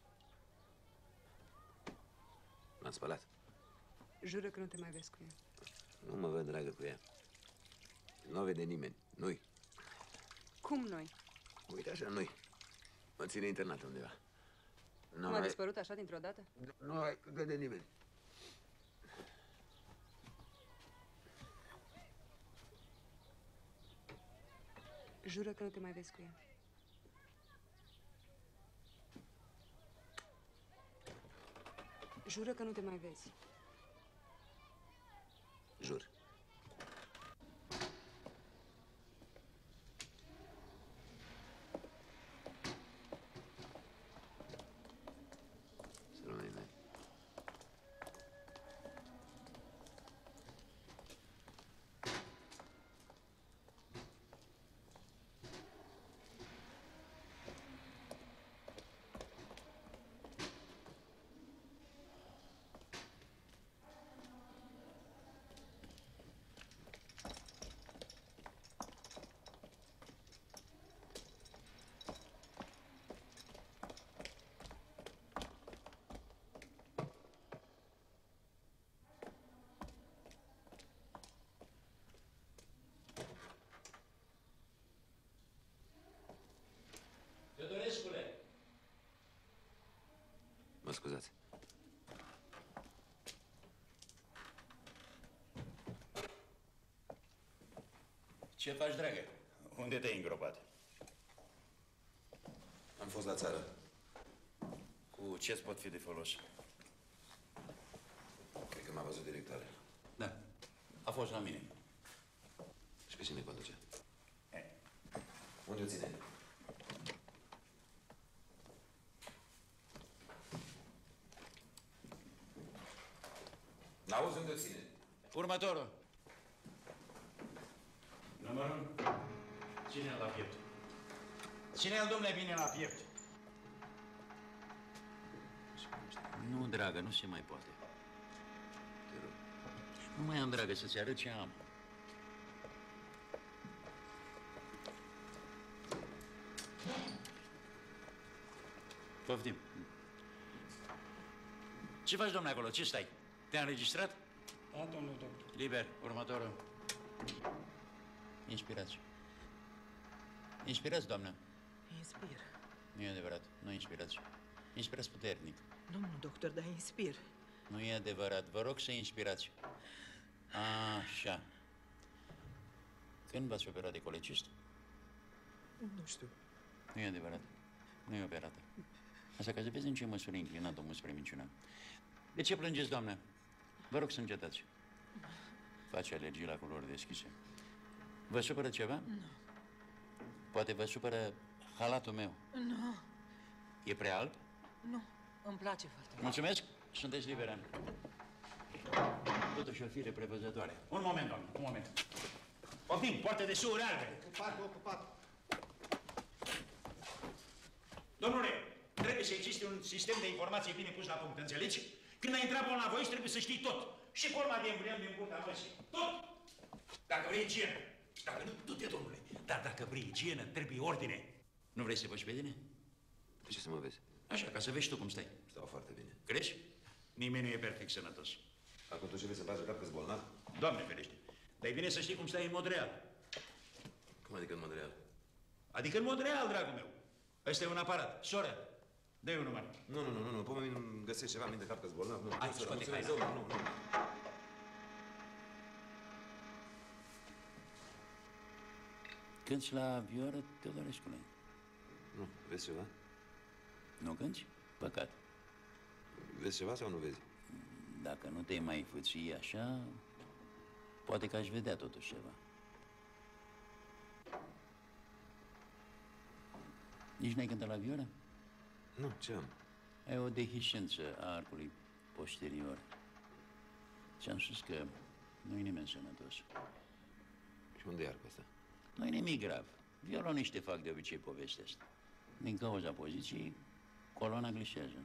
M-am spălat. Jură că nu te mai vezi cu ea. Nu mă văd dragă cu ea. Nu o vede nimeni. Nu-i. Cum noi? Uite așa, nu-i. Mă ține internat undeva. Nu a mai... dispărut așa dintr-o dată? Nu mai vede nimeni. Jură că nu te mai vezi cu ea. Jură că nu te mai vezi. Jur. Să rămâi mei. Teodorescule! Mă scuzați. Ce faci, dragă? Unde te-ai îngropat? Am fost la țară. Cu ce-ți pot fi de folos? Cred că m-a văzut directoare. Da. A fost la mine. Și pe cine conduce? E. Unde o ține? Următorul. Numărul. Ține-l la piept. Ține-l, domnule, bine la piept. Nu, dragă, nu se mai poate. Te rog. Nu mai am, dragă, să-ți arăt ce am. Poftim. Ce faci, domnule, acolo? Ce stai? Te-a înregistrat? Da, domnul doctor. Liber. Următorul. Inspirați. Inspirați, doamnă. Inspir. Nu e adevărat. Nu inspirați. Inspirați puternic. Domnul doctor, dar inspir. Nu e adevărat. Vă rog să inspirați. Așa. Când v-ați operat de colecist? Nu știu. Nu e adevărat. Nu e operată. Asta ca să vezi în ce măsură e inclinat omul spre minciună. De ce plângeți, doamnă? Vă rog să încetați. Face alergii la culori deschise. Vă supără ceva? Nu. Poate vă supără halatul meu. Nu. E prea alb? Nu. Îmi place foarte mult. Mulțumesc. Sunteți liberă. Totuși o fire prevăzătoare. Un moment, doamnă, un moment. Poftim, poartă de suuri albe. Ocupat, ocupat. Domnule, trebuie să existe un sistem de informație bine pus la punct, înțelegi? Când ai intrat bolnav aici, trebuie să știi tot. Și forma de embrion din burta măsii. Tot! Dacă vrei igienă. Dacă nu, du-te, domnule. Dar dacă vrei igienă, trebuie ordine. Nu vrei să te faci pe tine? De ce să mă vezi? Așa, ca să vezi tu cum stai. Stau foarte bine. Crezi? Nimeni nu e perfect sănătos. Acum tu ce vrei să bagi cap că-s bolnav? Doamne ferește. Dar e bine să știi cum stai în mod real. Cum adică în mod real? Adică în mod real, dragul meu. Ăsta e un aparat. Soră, dă-i un număr. Nu, nu, nu, nu, nu. Păi îmi găsești ceva în minte cap că-s bolnav. Nu, Hai, nu, scoate nu, haina. nu, nu, nu. Cânti la vioră, Teodorescule? Nu, vezi ceva? Nu cânti? Păcat. Vezi ceva sau nu vezi? Dacă nu te mai fâții așa, poate că aș vedea totuși ceva. Nici n-ai cântat la vioră? Nu, ce am? Ai o dehiscență a arcului posterior. Ți-am spus că nu-i nimeni sănătos. Și unde e arcul ăsta? Nu-i nimic grav. Violoniștii fac de obicei povestea asta. Din cauza poziției, coloana glisează.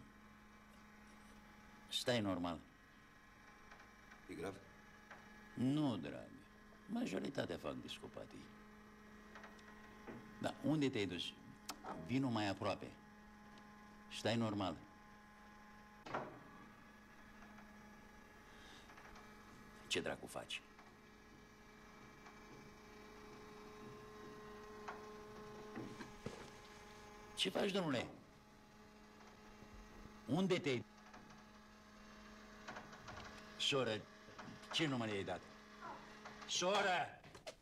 Stai normal. E grav? Nu, drag. Majoritatea fac discopatii. Da, unde te-ai dus? Vino mai aproape. Stai normal. Ce dracu faci? Ce faci, domnule? Unde te-ai... Soră, ce număr i-ai dat? Soră!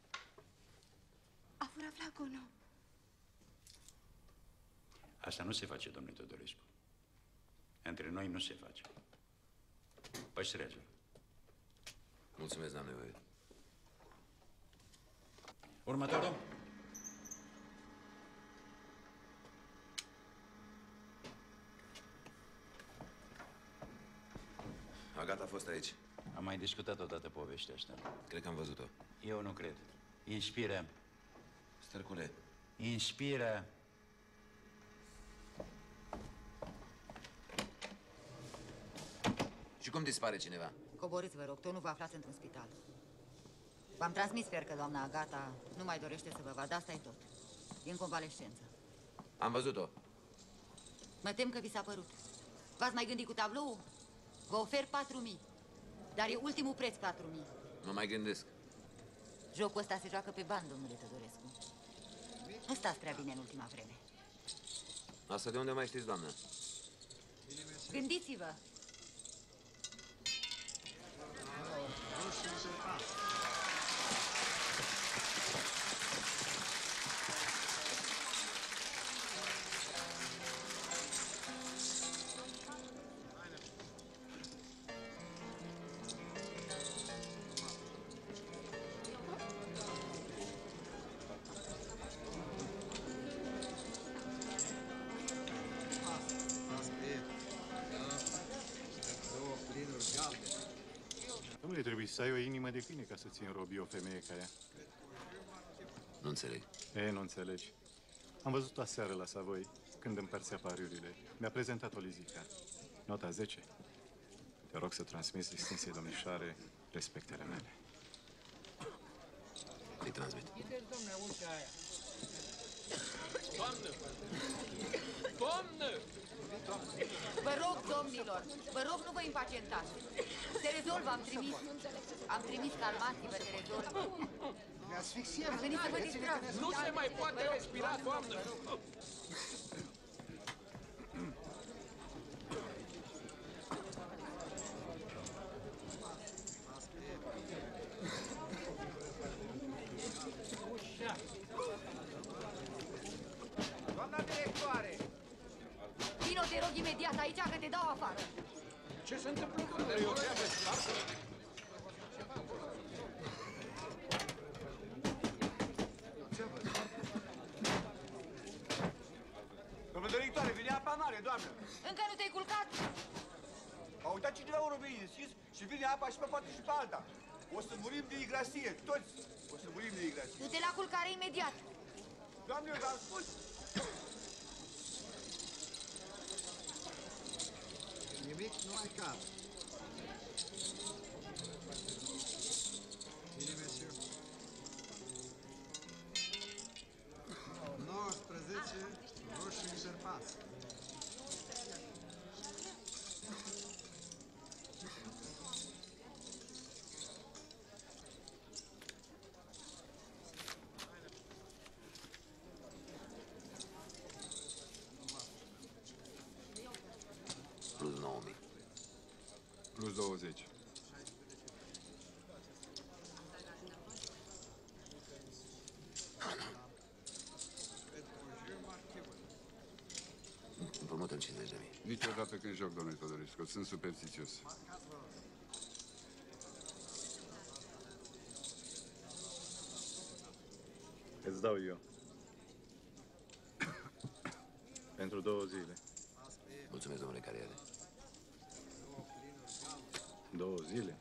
A furat flaconul. Asta nu se face, domnule Teodorescu. Între noi nu se face. Păstrează-l. Mulțumesc, n-am nevoie. Următorul? Agata a fost aici. Am mai discutat odată povestea asta. Cred că am văzut-o. Eu nu cred. Inspiră. Stărcule. Inspiră. Și cum dispare cineva? Coborâți, vă rog, tot nu vă aflați într-un spital. V-am transmis, sper că doamna Agata nu mai dorește să vă vadă, asta e tot. E în convalescență. Am văzut-o. Mă tem că vi s-a părut. V-ați mai gândit cu tablou? Vă ofer patru mii. Dar e ultimul preț patru mii. Mă mai gândesc. Jocul ăsta se joacă pe bani, domnule Teodorescu. Nu stați prea bine în ultima vreme. Asta de unde mai știți, doamnă? Gândiți-vă! Trebuie să ai o inimă de câine ca să-ți înrobi o femeie ca ea. Nu înțeleg. E, nu înțelegi. Am văzut aseară la Savoy, când împărțea pariurile. Mi-a prezentat o lizică. Nota zece. Te rog să transmiți distinției domnișoare respectele mele. Îi transmit. Domne, uite aia. Doamnă! Doamnă! Vă rog, domnilor, vă rog, nu vă impacientați. Se rezolvă, am trimis. Am trimis, calmați-vă, se rezolvă. Ne asfixiem. Am venit să vă distrați. Nu se mai poate respira, doamnă! Doamna directoare! Vino, te rog, imediat aici, că te dau afară. Ce se întâmplă, doamnă? Eu treabă spartă. Doamna directoare, vine apa mare, doamnă! Încă nu te-ai culcat? A uitat cineva un robinet deschis și vine apa și pe poate și pe alta. O să murim de igrasie, toți! O să murim de igrasie. Du-te la culcare imediat. Doamne, eu v-am spus! Nimic nu mai cap. Bine, monsieur. nouăsprezece roșii interpas. Plus nouă mii. Plus douăzeci. Împrumutăm cincizeci de mii. Niciodată când joc, domnule Todorescu, sunt superstițios. Îți dau eu. Pentru două zile. Mulțumesc, domnule Cariade. Două zile?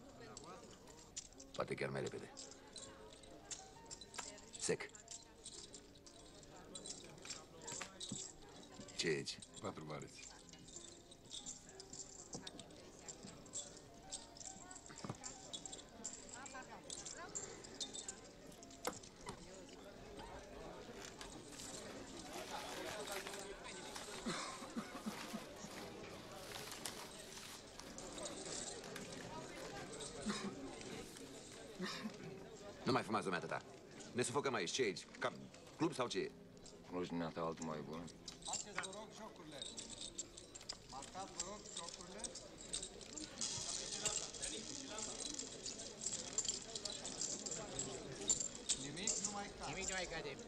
Poate chiar mai repede. Sec. Ce aici? Patru vareți. Nu mai fumați, domnule tata. Ne sufocăm aici. Ce e aici? Ca club sau ce e? Cunoști dumneata altul mai bun? Faceți, vă rog, jocurile. Marcați, vă rog, jocurile. Nimic nu mai cade. Nimic nu mai cade.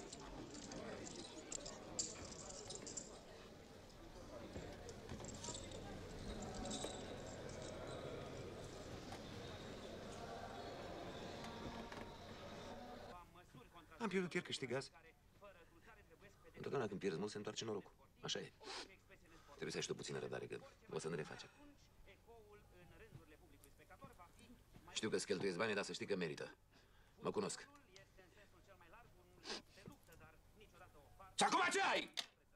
Am pierdut ieri, câștigați. Întotdeauna când pierzi mult, se întoarce norocul. Așa e. Trebuie să ai și tu puțină răbdare, că o să ne refacem. Știu că-ți cheltuiesc banii, dar să știi că merită. Mă cunosc. Și acum ce ai?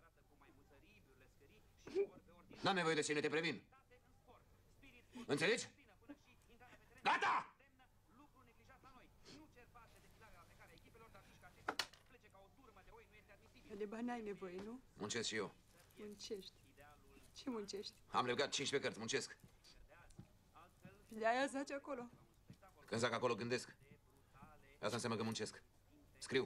N-am nevoie de cine te previn. Înțelegi? Gata! De bani ai nevoie, nu? Muncesc și eu. Muncești. Ce muncești? Am legat cincisprezece cărți, muncesc. De-aia zaci acolo. Când zac acolo, gândesc. Asta înseamnă că muncesc. Scriu.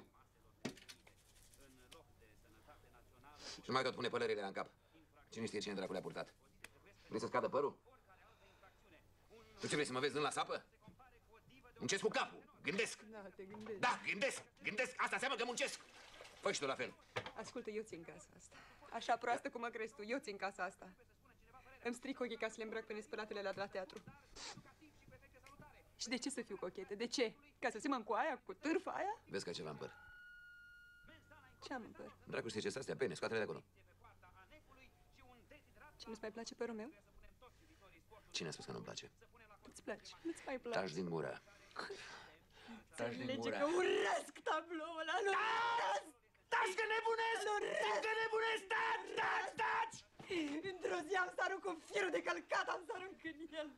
Și nu mai tot pune pălările la în cap. Cine știe cine dracu le-a purtat? Vrei să scadă părul? Tu ce vrei, să mă vezi dând la sapă? Muncesc cu capul. Gândesc. Da, te gândești. Da, gândesc. Gândesc. Asta înseamnă că muncesc. Fă și tu la fel. Ascultă, eu țin casa asta. Așa proastă cum mă crezi tu, eu țin casa asta. Îmi stric ochii ca să le îmbrăc pe nespălatele la de la teatru. Și de ce să fiu cochetă? De ce? Ca să semăn cu aia, cu târfa aia? Vezi că ai ceva în păr. Ce am în păr? Dracu, știi ce sunt astea? Bine, scoate-le de acolo. Ce, nu-ți mai place părul meu? Cine a spus că nu-mi place? Nu-ți place, nu-ți mai place. Taci din gură. Taci din Înțelege gură. că urăsc tabloul ăla, nu urăsc! Taci că nebunesc! Taci că nebunesc! Taci, taci, taci! Într-o zi am să arunc un firul de călcat, am să arunc în el.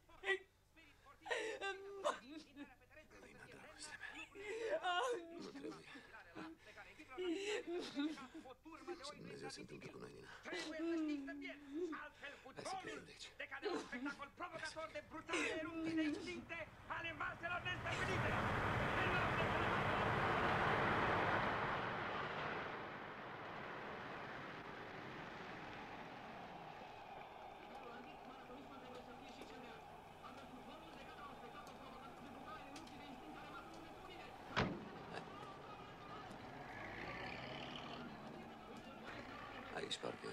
Nu trebuie. Și Dumnezeu se întâmplă cu noi, Nina. Hai să plecăm de aici. Decade un spectacol provocator de brutale erupții de instincte ale maselor nestăpânite. Aici, parcă.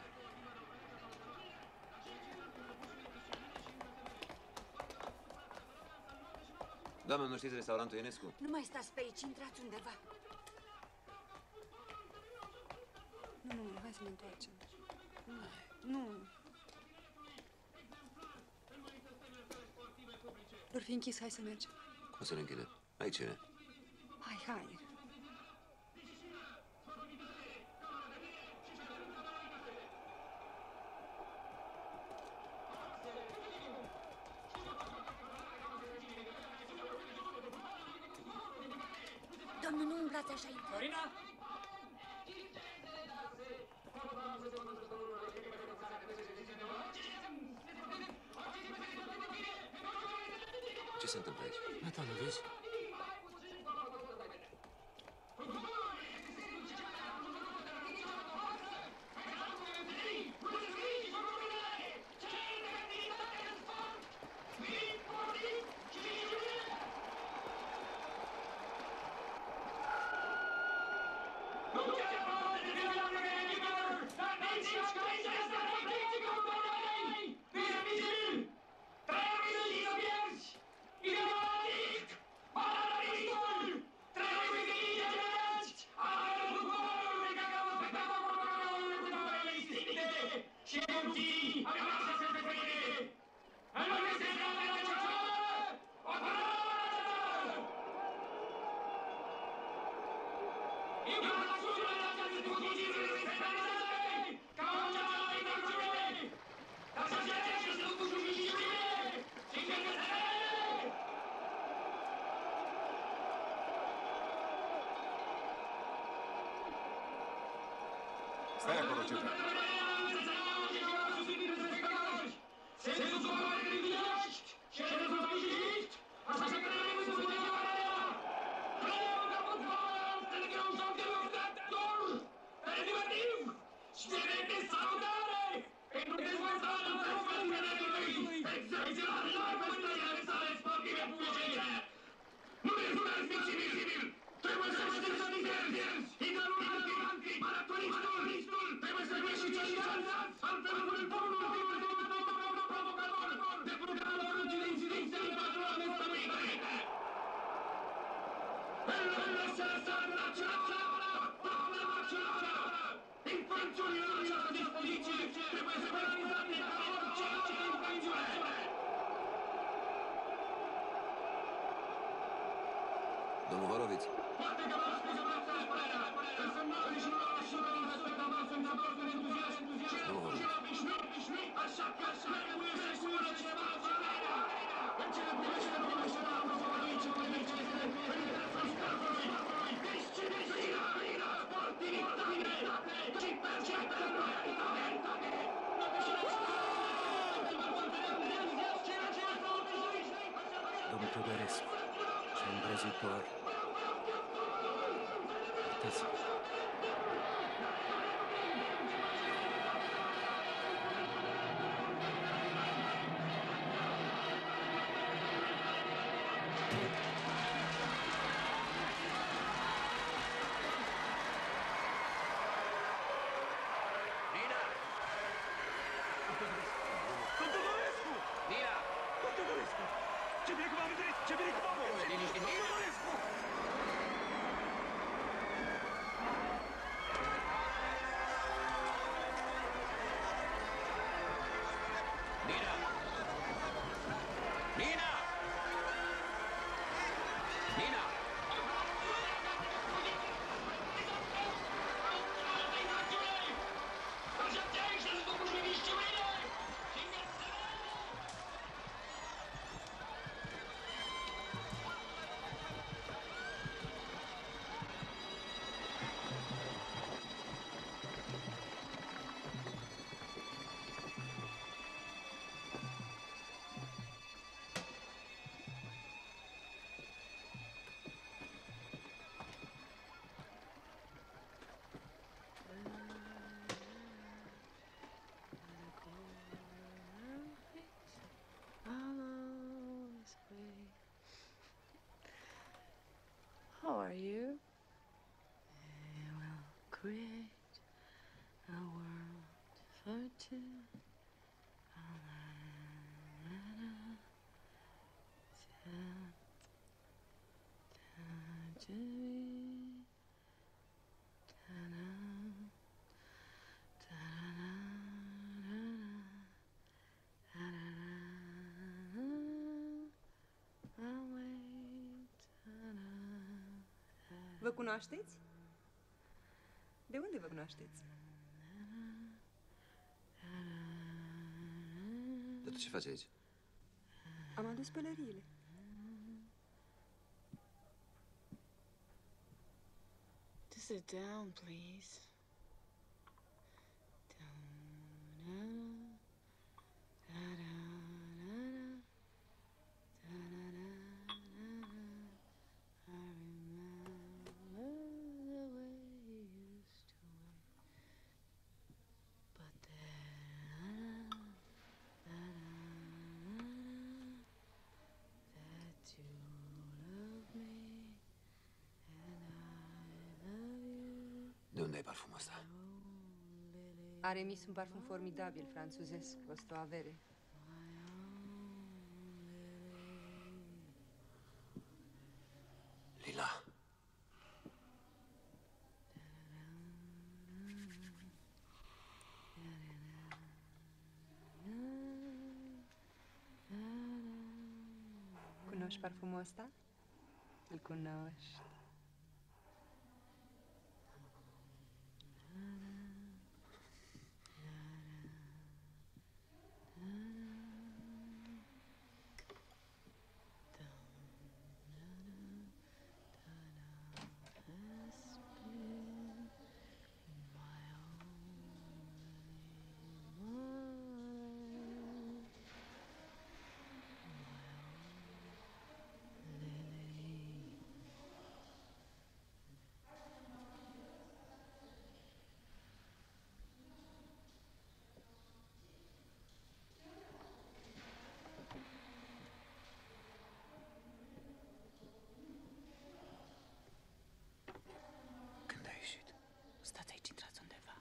Doamnă, nu știți restaurantul Ionescu? Nu mai stați pe aici, intrați undeva. Nu, nu, nu, hai să ne întoarcem. Nu, nu. Vor fi închis, hai să mergem. Cum să ne închide? Aici e. Hai, hai. Domnul, nu umblați așa, intrați. Florina! Ce se întâmplă aici? Nata, nu vezi? Stai acolo, Ceta. Domnul Horoviț. Domnul Horoviț. Domnul Teodorescu, ce îngrozitor. Uitați-vă. Ce bine că v-am întâlnit! Ce bine că v-am văzut! Liniște, Teodorescu! for you. We will create a world for two. Vă cunoașteți? De unde vă cunoașteți? Dar tu ce faci aici? Am adus pălăriile. To sit down, please. De unde ai parfumul ăsta? Are emis un parfum formidabil franțuzesc, costă o avere. Lila. Cunoști parfumul ăsta? Îl cunoști. Stați aici, intrați undeva.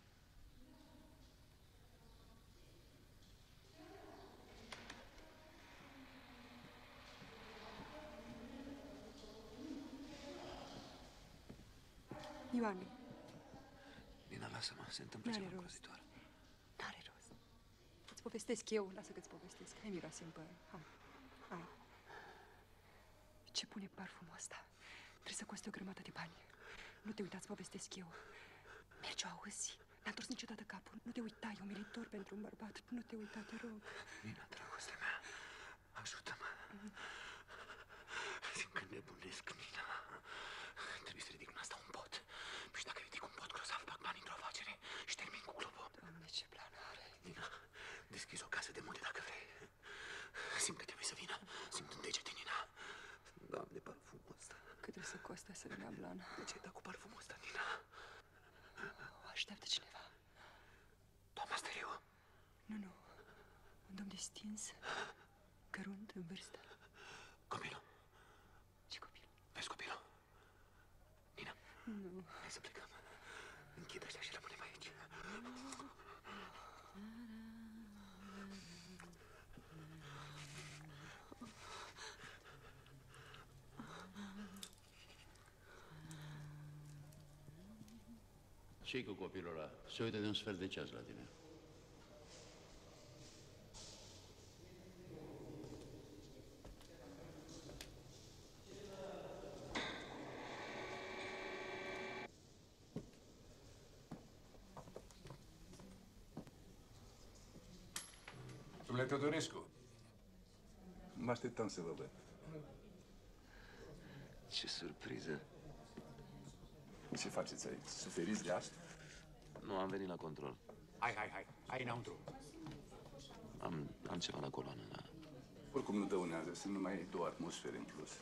Ioane. Lina, lasă-mă, se întâmplă ceva îngrozitor. N-are rost. Îți povestesc eu, lasă că-ți povestesc. Hai, miroase în păr. Hai, hai. Ce pune parfumul ăsta? Trebuie să coste o grămadă de bani. Nu te uitați, povestesc eu. Mergi, o auzi? N-a întors niciodată capul. Nu te uita, e umilitor pentru un bărbat. Nu te uita, te rog. Lina, dragostea mea, ajută-mă. Simt că nebunesc, Nina. Trebuie să ridic în asta un pot. Și dacă ridic un pot grozav, fac bani într-o afacere și termin cu clubul. Doamne, ce plan are. Nina, deschizi o casă de mode dacă vrei. Simt că trebuie să vină. Simt în degete, Nina. Doamne, parfumul ăsta. Cât trebuie să coste să vină Blana? De ce ai dat cu parfumul ăsta, Nina? O așteaptă cineva. Doamna Steriu? Nu, nu. Un domn distins, cărunt, în vârstă. Copilul? Ce copil? Vezi copilul? Nina? Nu. Hai să plecăm. Închid așa și rămânem aici. Ce-i cu copilul ăla? Se uită de un sfert de ceas la tine. Domnule Teodorescu, mă așteptam să vă văd. Ce surpriză. Ce faceți aici? Suferiți de asta? Nu, am venit la control. Hai, hai, hai. Hai înăuntru. Am, am ceva la coloană, da. Oricum nu dăunează, sunt numai două atmosfere în plus.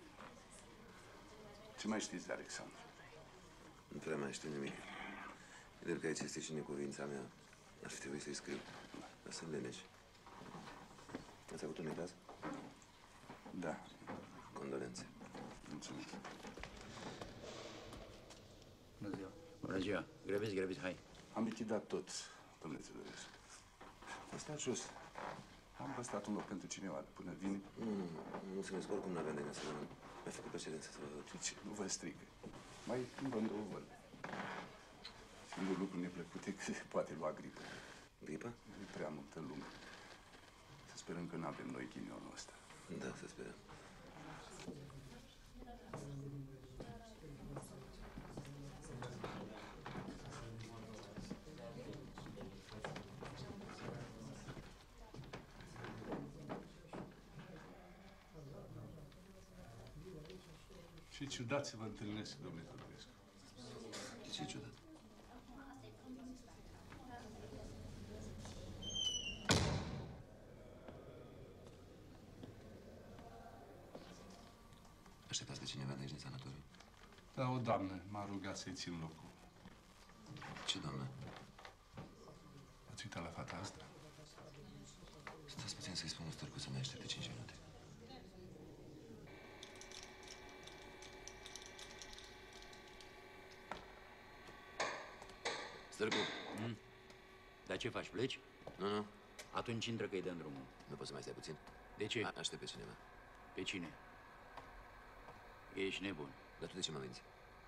Ce mai știți de Alexandru? Nu prea mai știu nimic. Cred că aici este și necuvința mea. Ar fi trebuit să-i scriu. Dar sunt leneși. Ați avut un necaz? Da. Condolențe. Mulțumesc. Bună ziua. Grăbiți, grăbiți, hai. Am lichidat tot, domnule Teodorescu. Stai jos. Am păstrat un loc pentru cineva până vine. Nu, nu, nu, mulțumesc, oricum n-aveam de gând să rămân. Mi-a făcut precedență să vă văd. Ce, nu vă strigă. Mai îmi două vorbe. Singurul lucru neplăcut e că poate lua gripă. Gripă? E prea multă lume. Să sperăm că n-avem noi ghinionul ăsta. Da, să sperăm. Ce ciudat să vă întâlnesc, domnule Teodorescu. De ce e ciudat? Așteptați pe cineva de aici, din sanatoriu? Da, o doamnă m-a rugat să-i țin locul. Ce doamnă? Ați uitat la fata asta? Stați puțin să-i spun stârcu să mai aștepte cinci minute. Stârcu! Mm. Dar ce faci, pleci? Nu, nu. Atunci intră că-i dăm drumul. Nu poți să mai stai puțin? De ce? A aștept pe cineva. Pe cine? Ești nebun. Dar tu de ce mă minți?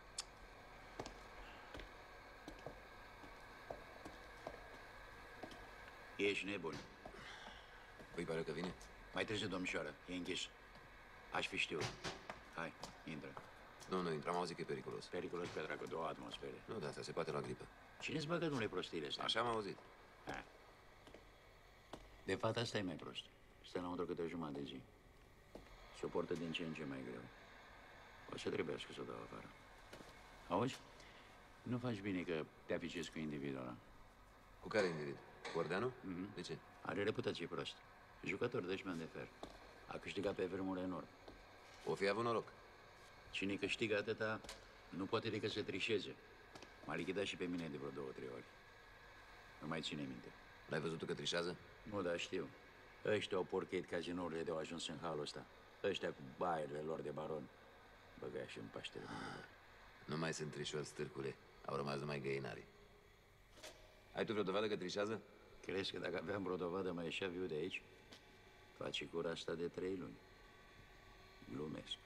Ești nebun. Păi pare că vine? Mai trece, domnișoară. E închis. Aș fi știut. Hai, intră. Nu, nu intră. Am auzit că e periculos. Periculos pe dracu, două atmosfere. Nu, de asta se poate lua gripă. Cine-ți băgă, domnule, prostiile astea? Așa am auzit. Ha. De fata asta e mai prost. Stă înăuntru câte o jumătate de zi. Suportă din ce în ce mai greu. O să trebuiască să o dau afară. Auzi? Nu faci bine că te apicezi cu individul ăla. Cu care individ? Cu Ordeanu? Mm-hmm. De ce? Are reputație proastă. Jucător de șmean de fer. A câștigat pe vremuri enorm. O fi avut noroc. Cine câștigă atâta, nu poate decât să trișeze. M-a lichidat și pe mine de vreo două, trei ori. Nu mai ține minte. L-ai văzut tu că trișează? Nu, dar știu. Ăștia au porchet cazinourile de-au ajuns în halul ăsta. Ăștia cu baierile lor de baron. Băga și în paștele mâinilor. Nu mai sunt trișori, stârcule. Au rămas numai găinarii. Ai tu vreo dovadă că trișează? Crezi că dacă aveam vreo dovadă mai ieșea viu de aici? Face cura asta de trei luni. Glumesc.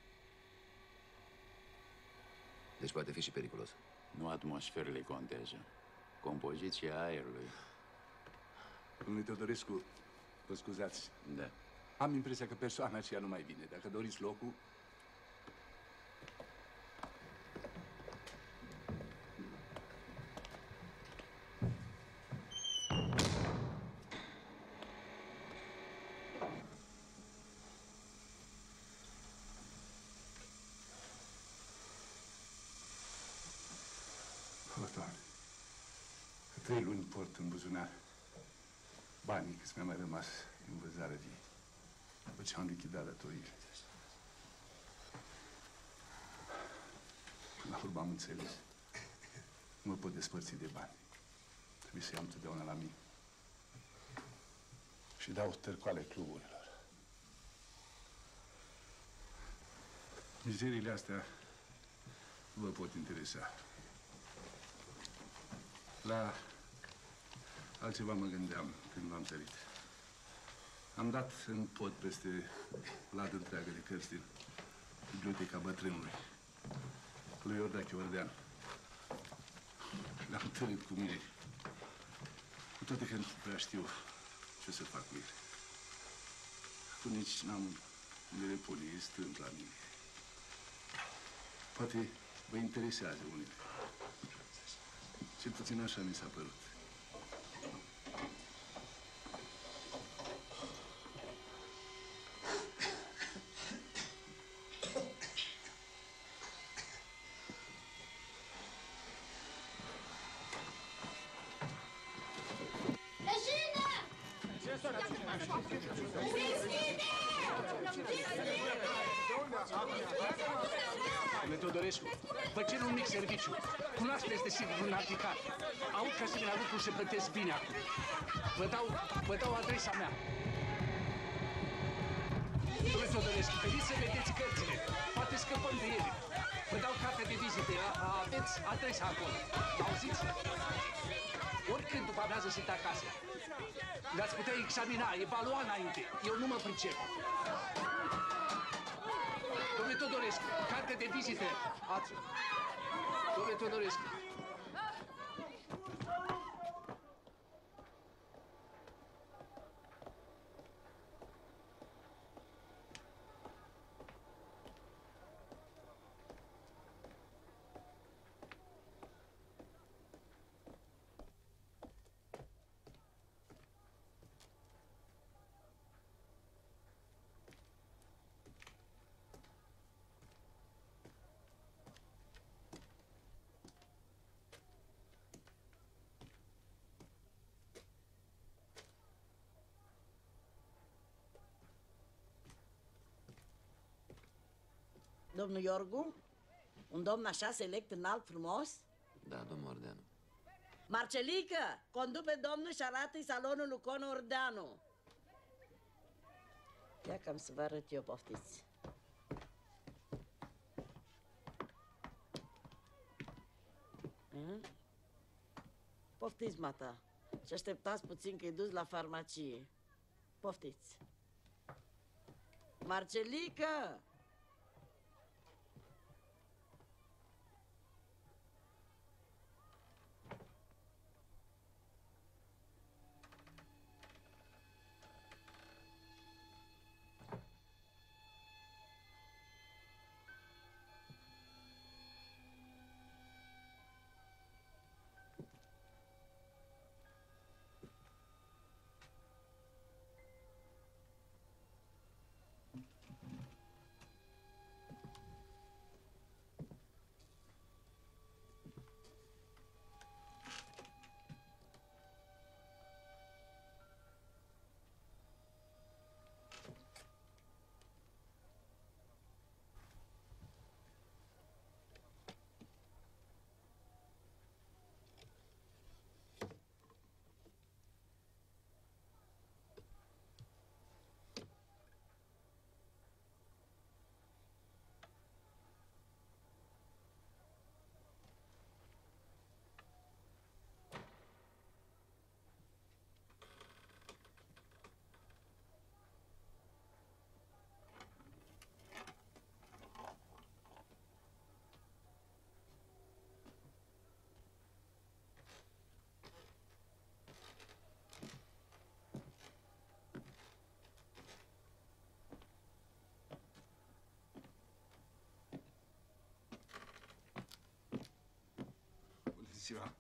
Deci poate fi și periculos. Nu atmosferele contează. Compoziția aerului. Domnule Teodorescu, vă scuzați. Da. Am impresia că persoana aceea nu mai vine. Dacă doriți locul... O, Doamne, că trei luni port în buzunar banii câți mi-a mai rămas în vânzare de după ce am lichidat datoriile. Până la urmă am înțeles. Nu mă pot despărți de bani. Trebuie să iau întotdeauna la mine. Și dau târcoale cluburilor. Mizeriile astea vă pot interesa. La altceva mă gândeam când m-am sărit. Am dat în pod peste ladă întreagă de cărți din biblioteca bătrânului, lui Iordache Ordeanu. Le-am întâlnit cu mine, cu toate că nu prea știu ce să fac cu ele. Acum nici n-am unde le pune, e strânt la mine. Poate vă interesează unele. Cel puțin așa mi s-a părut. Domnule Teodorescu, vă cer un mic serviciu. Cunoaște este sigur un articat. Aud că asemenea lucruri se plătesc bine acum. Vă dau, vă dau adresa mea. Domnule Teodorescu, veniți să vedeți cărțile. Poate scăpăm de ele. Vă dau cartea de vizită, aveți adresa acolo. Auziți? Oricând după amiază sunt acasă. Le-ați putea examina, evalua înainte. Eu nu mă pricep. Domnule Todorescu, cartea de vizită. Ați... Domnule Todorescu. Domnul Iorgu? Un domn așa select, înalt, frumos? Da, domnul Ordeanu. Marcelică, condu pe domnul și arată-i salonul lui Con Ordeanu. Ia cam să vă arăt eu, poftiți. Poftiți, mata. Și așteptați puțin că-i dus la farmacie. Poftiți. Marcelică! Ziua.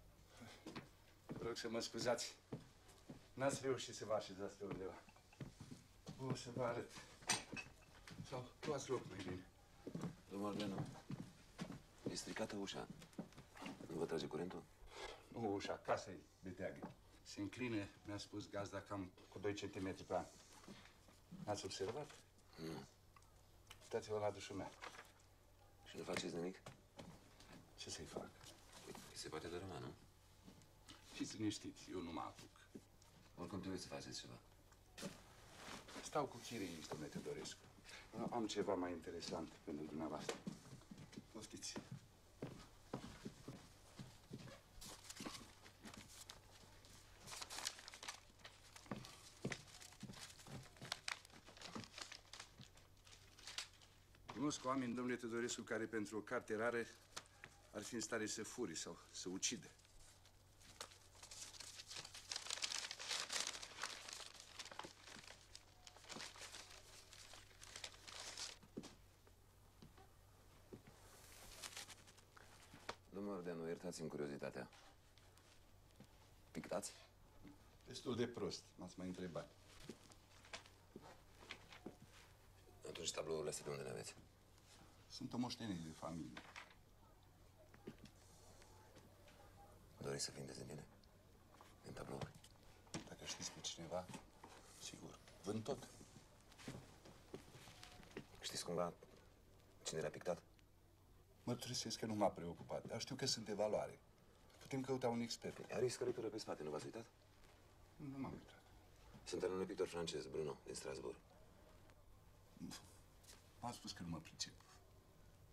Vă rog să mă scuzați. N-ați reușit să vă așezați pe undeva. O să vă arăt. Sau luați loc mai bine. Domnul Ordeanu, e stricată ușa. Nu vă trage curentul? Nu ușa, casa e beteagă. Se înclină, mi-a spus gazda, cam cu doi centimetri pe an. Ați observat? Nu. Uitați-vă la dușul meu. Și nu faceți nimic? Ce să-i fac? Îi se poate dărâma, nu? Fiți liniștiți, eu nu mă apuc. Oricum trebuie să faceți ceva. Stau cu chirii, domnule Teodorescu. Am ceva mai interesant pentru dumneavoastră. Poftiți. Cunosc oameni, domnule Teodorescu, care pentru o carte rară ar fi în stare să fure sau să ucidă. Domnul Ordeanu, iertați-mi curiozitatea. Pictați? Destul de prost, m-ați mai întrebat. Atunci tablourile astea de unde le aveți? Sunt o moștenire de familie. Doriți să vindeți din ele? Din tablouri? Dacă știți pe cineva, sigur, vând tot. Știți cumva cine le-a pictat? Mărturisesc că nu m-a preocupat, dar știu că sunt de valoare. Putem căuta un expert. Are scăritură pe spate, nu v-ați uitat? Nu m-am uitat. Sunt al unui pictor francez, Bruno, din Strasbourg. M-am spus că nu mă pricep.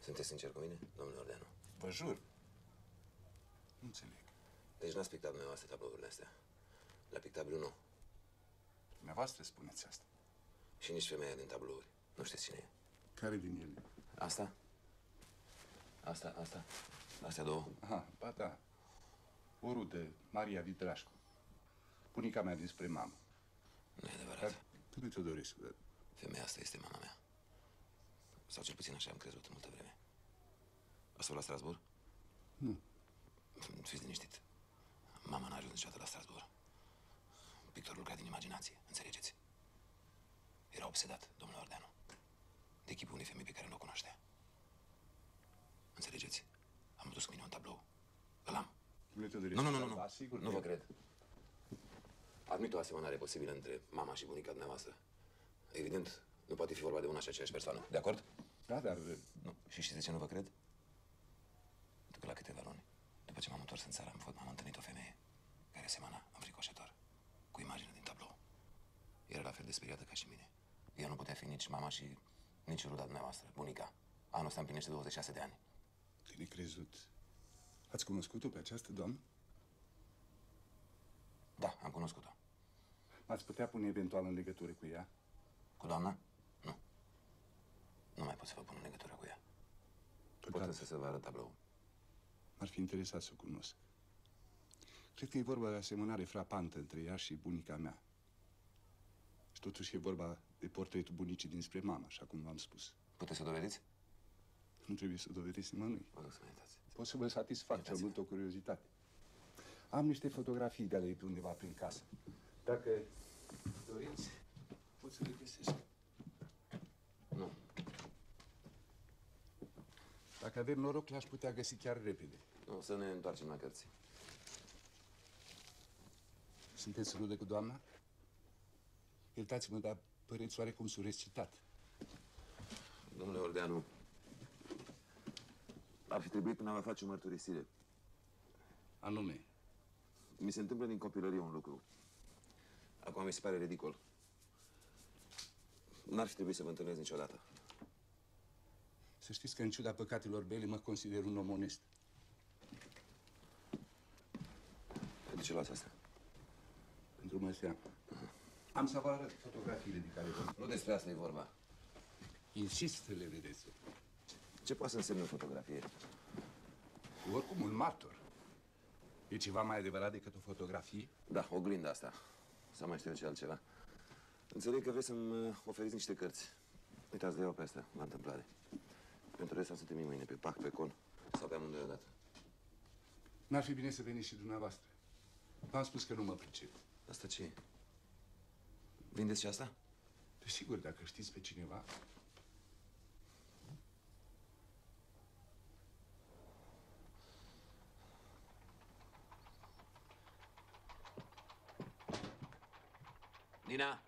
Sunteți sincer cu mine, domnule Ordeanu? Vă jur. Nu înțeleg. Deci n-ați pictat dumneavoastră tablourile astea. Le-a pictat Bruno. Dumneavoastră spuneți asta. Și nici femeia din tablouri. Nu știți cine e. Care din ele? Asta? Asta, asta? Astea două? Aha, ba da. O rudă, Maria Vidrașcu. Bunica mea dinspre mamă. Nu e adevărat. Domnule Teodorescu, dar... Femeia asta este mama mea. Sau cel puțin așa am crezut în multă vreme. Asta la Strasbourg? Nu. Fiți liniștit. Mama n-a ajuns niciodată la Strasbourg. Pictorul lucra din imaginație, înțelegeți? Era obsedat, domnul Ordeanu, de chipul unei femei pe care nu o cunoștea. Înțelegeți? Am dus cu mine un tablou. Îl am. Nu, nu, nu, nu, nu. Asigur Nu vă cred. Admit o asemănare posibilă între mama și bunica dumneavoastră. Evident, nu poate fi vorba de una și aceeași persoană. De acord? Da, dar... Nu. Și știți de ce nu vă cred? Pentru că la câteva luni, după ce m-am întors în țară, am, fost, m-am întâlnit o femeie care semăna înfricoșător cu imaginea din tablou. Era la fel de speriată ca și mine. Ea nu putea fi nici mama și nici ruda dumneavoastră, bunica. Anul ăsta împlinește douăzeci și șase de ani. De necrezut. Ați cunoscut-o pe această doamnă? Da, am cunoscut-o. M-ați putea pune eventual în legătură cu ea? Cu doamna? Nu. Nu mai pot să vă pun în legătură cu ea. Pot însă să vă arăt tablou. M-ar fi interesat să o cunosc. Cred că e vorba de asemănare frapantă între ea și bunica mea. Și totuși e vorba de portretul bunicii dinspre mama, așa cum v-am spus. Puteți să dovediți? Nu trebuie să dovediți nimănui. Vă rog să mă iertați. Pot să vă satisfac cel mult o curiozitate. Am niște fotografii de ale ei pe undeva prin casă. Dacă doriți, pot să le găsesc. Nu. Dacă avem noroc, le-aș putea găsi chiar repede. Nu, să ne întoarcem la cărți. Sunteți rudă cu doamna? Iertați-mă, dar păreți oarecum surescitat. Domnule Ordeanu, ar fi trebuit până a vă face o mărturisire. Anume? Mi se întâmplă din copilărie un lucru. Acum mi se pare ridicol. N-ar fi trebuit să vă întâlnesc niciodată. Să știți că, în ciuda păcatelor mele, mă consider un om onest. De ce luați asta? Pentru măsea. Am să vă arăt fotografiile de care vă... Nu despre asta e vorba. Insist să le vedeți. Ce poate să însemne o fotografie? Oricum, un martor. E ceva mai adevărat decât o fotografie? Da, oglinda asta. Sau mai știu eu ce altceva. Înțeleg că vreți să-mi oferiți niște cărți. Uitați, le iau pe astea, la întâmplare. Pentru restul să termin mâine pe pac, pe con sau pe amândoi odată. N-ar fi bine să veniți și dumneavoastră. V-am spus că nu mă pricep. Asta ce e? Vindeți și asta? Desigur, dacă știți pe cineva. Nina!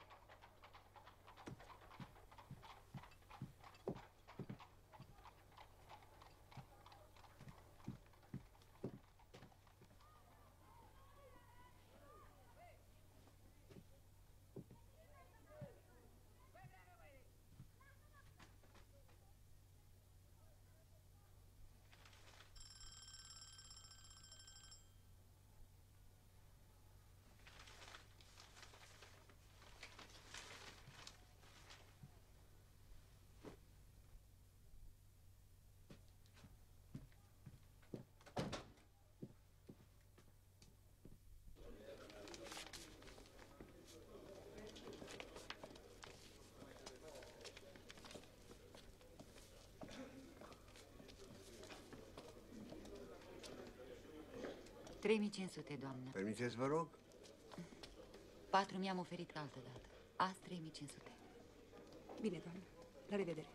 trei mii cinci sute, doamnă. Permiteți, vă rog? patru mii am oferit altă dată. Azi trei mii cinci sute. Bine, doamnă. La revedere.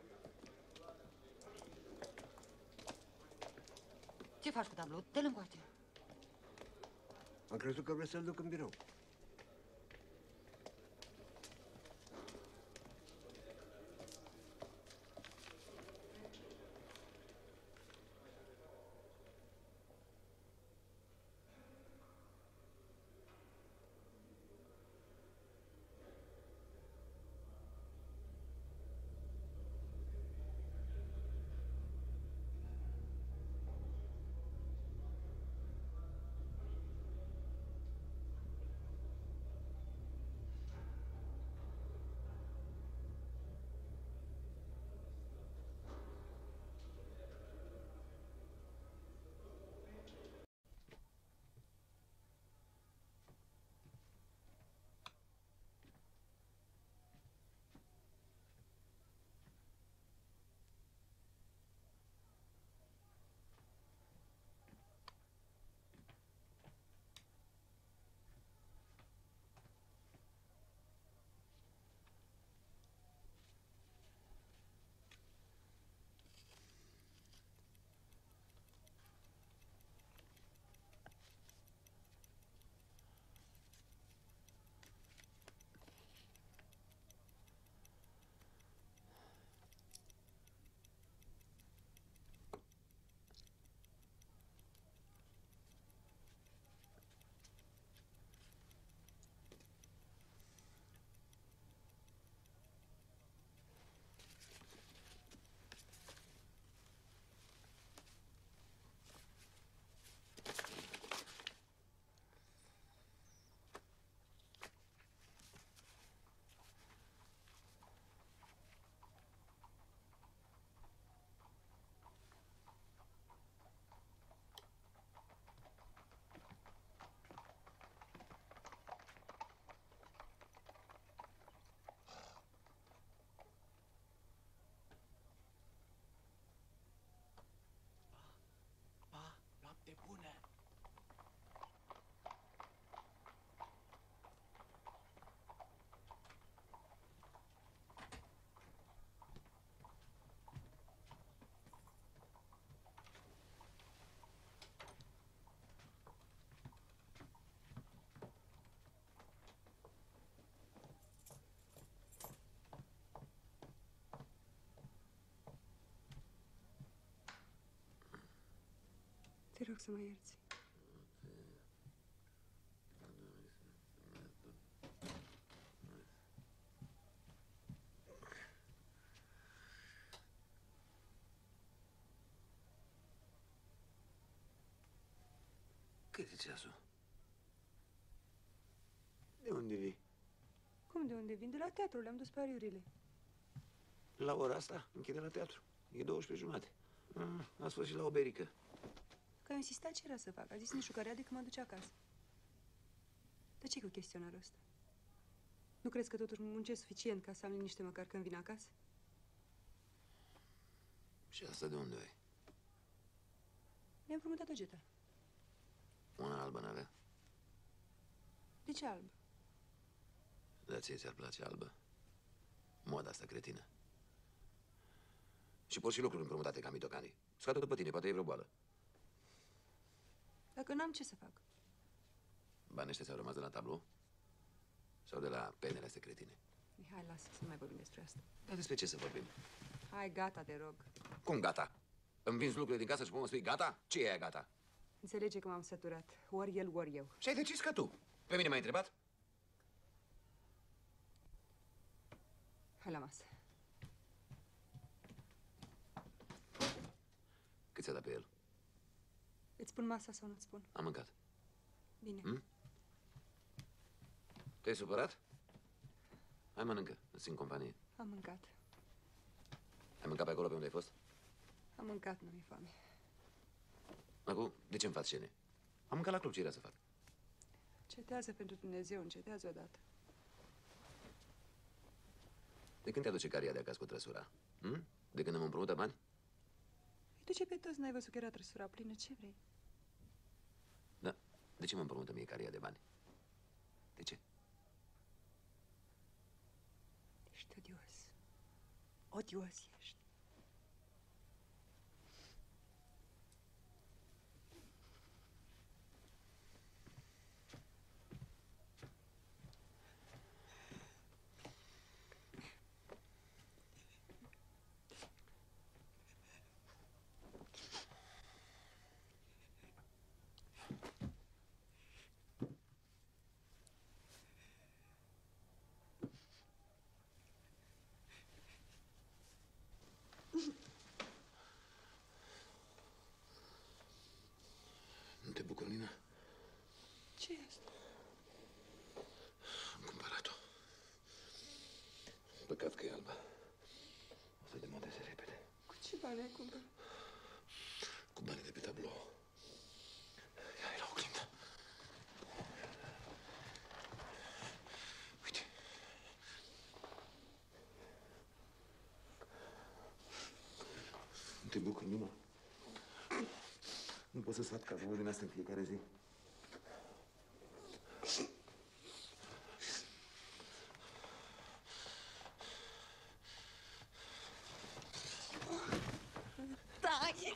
Ce faci cu tablou? Dă-l încoace. Am crezut că vreți să-l duc în birou. Te rog să mă ierți. Cât e ceasul? De unde vii? Cum de unde vin? De la teatru, le-am dus pe ariurile. La ora asta închide la teatru. E douăsprezece jumate. A fost și la o berică. Că am insistat ce era să fac. A zis nu știu care de că mă duce acasă. Dar ce cu chestionarul ăsta? Nu crezi că totuși muncesc suficient ca să am liniște măcar când vin acasă? Și asta de unde ai? Mi-am împrumutat o getă. Una albă n-avea? De ce albă? Dar ție ți-ar place albă? Moda asta cretină. Și poți și lucruri împrumutate ca mitocanii. Scoate după tine, poate e vreo boală. Dacă n-am, ce să fac? Banii ăștia ți-au rămas de la tablou? Sau de la penele astea cretine? Mihai, lasă să nu mai vorbim despre asta. Dar despre ce să vorbim? Hai, gata, te rog. Cum gata? Îmi vinzi lucrurile din casă și până mă spui gata? Ce e aia gata? Înțelege că m-am săturat. Ori el, ori eu. Și ai decis ca tu. Pe mine m-ai întrebat? Hai la masă. Cât ți-a dat pe el? Îți spun masa sau nu-ți spun? Am mâncat. Bine. Hm? Te-ai supărat? Hai, mănâncă. Îți țin companie. Am mâncat. Ai mâncat pe acolo pe unde ai fost? Am mâncat, nu mi-e foame. Acum, de ce-mi faci scene? Am mâncat la club, ce era să fac? Încetează pentru Dumnezeu, încetează odată. De când te aduce caria de acasă cu trăsura? Hm? De când îmi împrumută bani? Îi duce pe toți, n-ai văzut că era trăsura plină, ce vrei? Da. De ce mă împrumută mie caria de bani? De ce? Ești odios. Odios ești. Nu te bucur, Nina? Ce e asta? Am cumpărat-o. Păcat că e albă. O să demodeze repede. Cu ce bani ai cumpărat? Cu banii de pe tablou. Ia la oglindă. Uite. Nu te bucur, Nina? Nu pot să-ți fac cadouri din astea în fiecare zi. Taci!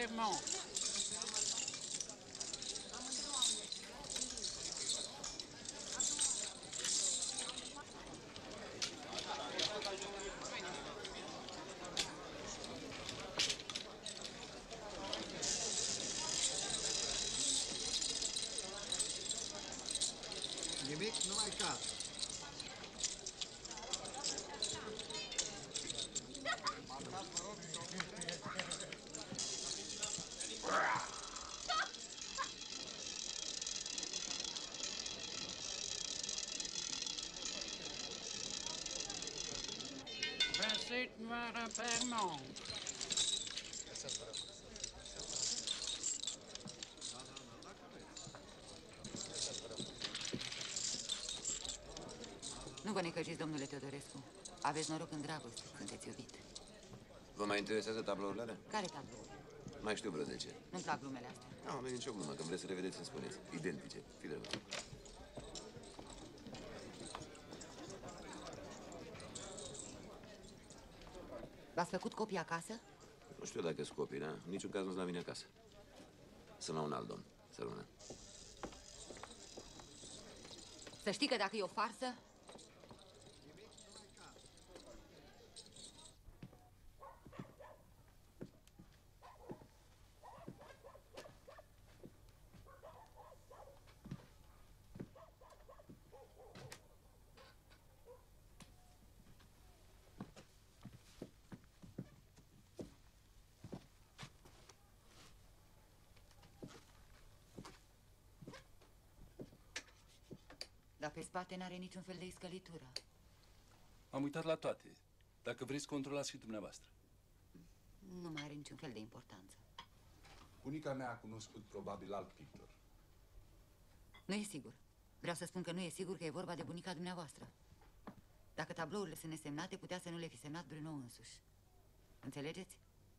Vermont. Nimic, numai cap. Vassit vara Vermont. Nu vă necăjiți, domnule Teodorescu. Aveți noroc în dragoste, sunteți iubit. Vă mai interesează tablourile alea? Care tablou? Mai știu vreo zece. Nu-mi plac glumele astea. Nu, am nicio glumă. Când vreți să le vedeți, îmi spuneți. Identice. Fidel. V-ați făcut copii acasă? Nu știu dacă sunt copii, da? În niciun caz nu-s la mine acasă. Sunt la un alt domn. Să rămână. Să știi că dacă e o farsă... Dar pe spate n-are niciun fel de iscălitură. Am uitat la toate. Dacă vreți, controlați și dumneavoastră. Nu mai are niciun fel de importanță. Bunica mea a cunoscut probabil alt pictor. Nu e sigur. Vreau să spun că nu e sigur că e vorba de bunica dumneavoastră. Dacă tablourile sunt nesemnate, putea să nu le fi semnat Bruno însuși. Înțelegeți?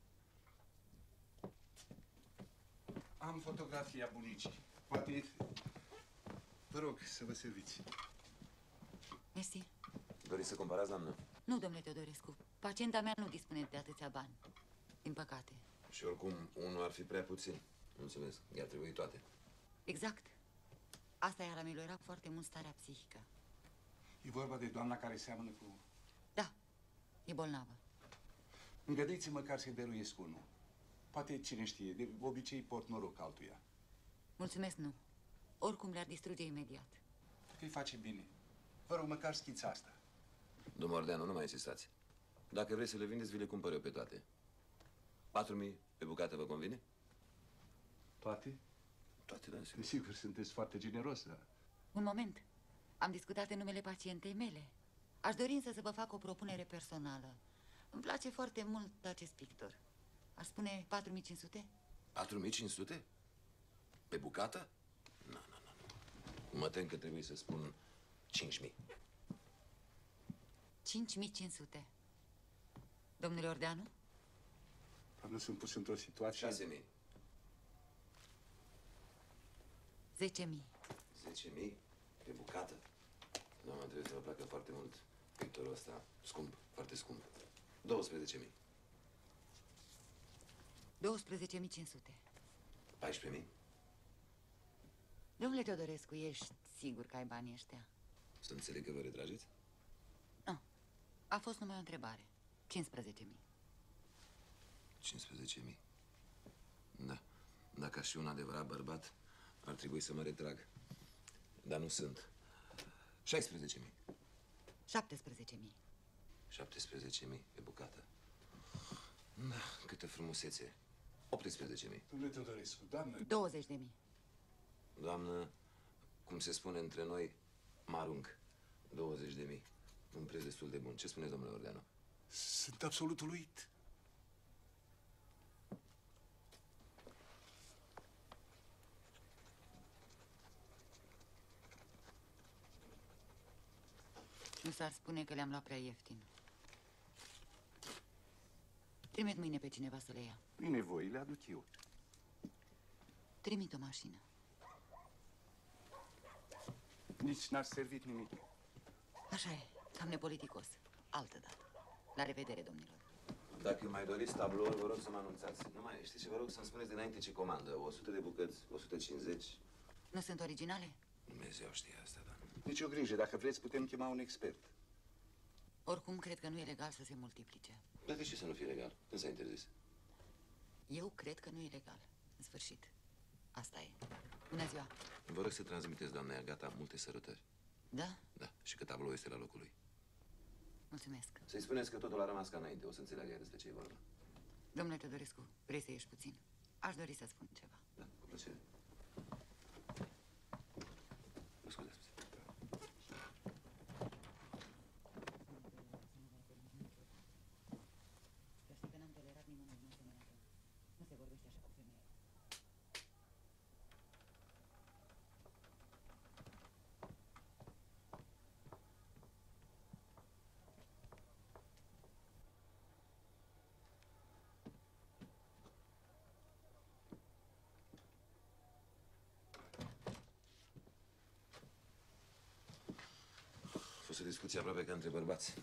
Am fotografia bunicii. Poate... Vă rog să vă serviți. Mersi. Doriți să comparați, doamnă? Nu, domnule Teodorescu. Pacienta mea nu dispune de atâția bani. Din păcate. Și oricum, unul ar fi prea puțin. Mulțumesc. I-ar trebui toate. Exact. Asta i-ar ameliora foarte mult starea psihică. E vorba de doamna care seamănă cu... Da. E bolnavă. Îngăduiți măcar să-i dăruiesc unul. Poate, cine știe, de obicei port noroc altuia. Mulțumesc, nu. Oricum le-ar distruge imediat. Că-i face bine. Vă rog, măcar schița asta. Domnul Ordeanu, nu mai insistați. Dacă vreți să le vindeți, vi le cumpăr eu pe toate. patru mii pe bucată vă convine? Toate? Toate, da, sigur. Desigur, sunteți foarte generos, dar... Un moment. Am discutat în numele pacientei mele. Aș dori însă să vă fac o propunere personală. Îmi place foarte mult acest pictor. Aș spune patru mii cinci sute? patru mii cinci sute? Pe bucată? Nu, nu, nu. Mă tem că trebuie să spun cinci mii. cinci mii cinci sute. Domnule Ordeanu? Nu sunt pus într-o situație... șase mii. zece mii. zece mii pe bucată? Doamna, trebuie să vă placă foarte mult pictorul ăsta. Scump, foarte scump. douăsprezece mii. douăsprezece mii cinci sute. paisprezece mii. Domnule Teodorescu, ești sigur că ai banii ăștia? Să înțeleg că vă retrageți? Nu. A fost numai o întrebare. cincisprezece mii. cincisprezece mii. Da. Dacă aș fi un adevărat bărbat, ar trebui să mă retrag. Dar nu sunt. șaisprezece mii. șaptesprezece mii. șaptesprezece mii pe bucată. Da, câtă frumusețe. optsprezece mii. Domnule Teodorescu, doamnă... douăzeci de mii. Doamnă, cum se spune între noi, mă arunc. douăzeci de mii. Un preț destul de bun. Ce spuneți, domnule Ordeanu? Sunt absolut uluit. Nu s-ar spune că le-am luat prea ieftin. Trimit mâine pe cineva să le ia. Nu-i nevoie, le aduc eu. Trimit o mașină. Nici n-ați servit nimic. Așa e, cam nepoliticos. Altă dată. La revedere, domnilor. Dacă mai doriți tablouri, vă rog să mă anunțați. Nu mai știți ce vă rog să-mi spuneți dinainte ce comandă. o sută de bucăți, o sută cincizeci. Nu sunt originale? Dumnezeu știe asta, doamne. Nici o grijă, dacă vreți putem chema un expert. Oricum, cred că nu e legal să se multiplice. Dar de ce să nu fie legal? Când s-a interzis? Eu cred că nu e legal. În sfârșit. Asta e. Bună ziua. Vă rog să transmiteți doamnei Agata multe sărutări. Da? Da, și că tabloul este la locul lui. Mulțumesc. Să-i spuneți că totul a rămas ca înainte. O să înțeleagă ea despre ce e vorba. Domnule Teodorescu, vrei să ieși puțin? Aș dori să spun ceva. Da, cu plăcere. Mă scuzați. Nu se vorbește așa cu femeia. A fost o discuție aproape ca între bărbați.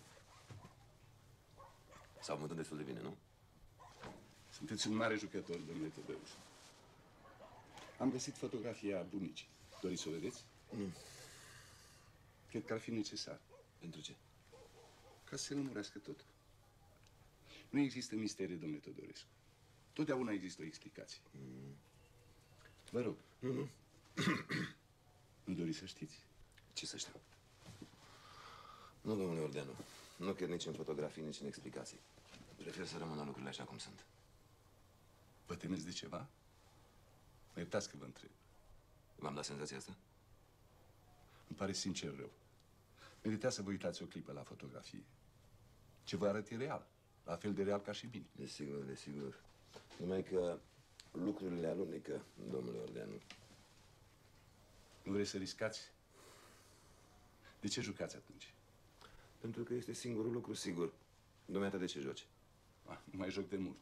S-au mutat destul de bine, nu? Sunteți un mare jucător, domnule Teodorescu. Am găsit fotografia bunicii. Doriți să o vedeți? Nu. Cred că ar fi necesar. Pentru ce? Ca să se lămurească tot. Nu există misterii, domnule Teodorescu. Totdeauna există o explicație. Mm. Vă rog. Nu, nu. Nu doriți să știți? Ce să știu? Nu, domnule Ordeanu. Nu cred nici în fotografii, nici în explicații. Prefer să rămână lucrurile așa cum sunt. Vă temeți de ceva? Mă iertați că vă întreb. V-am dat senzația asta? Îmi pare sincer rău. Merita să vă uitați o clipă la fotografie. Ce vă arăt e real. La fel de real ca și bine. Desigur, desigur. Numai că lucrurile alunecă, domnule Ordeanu. Nu vreți să riscați? De ce jucați atunci? Pentru că este singurul lucru sigur. Dumneata, de ce joci? Ah, nu mai joc de mult.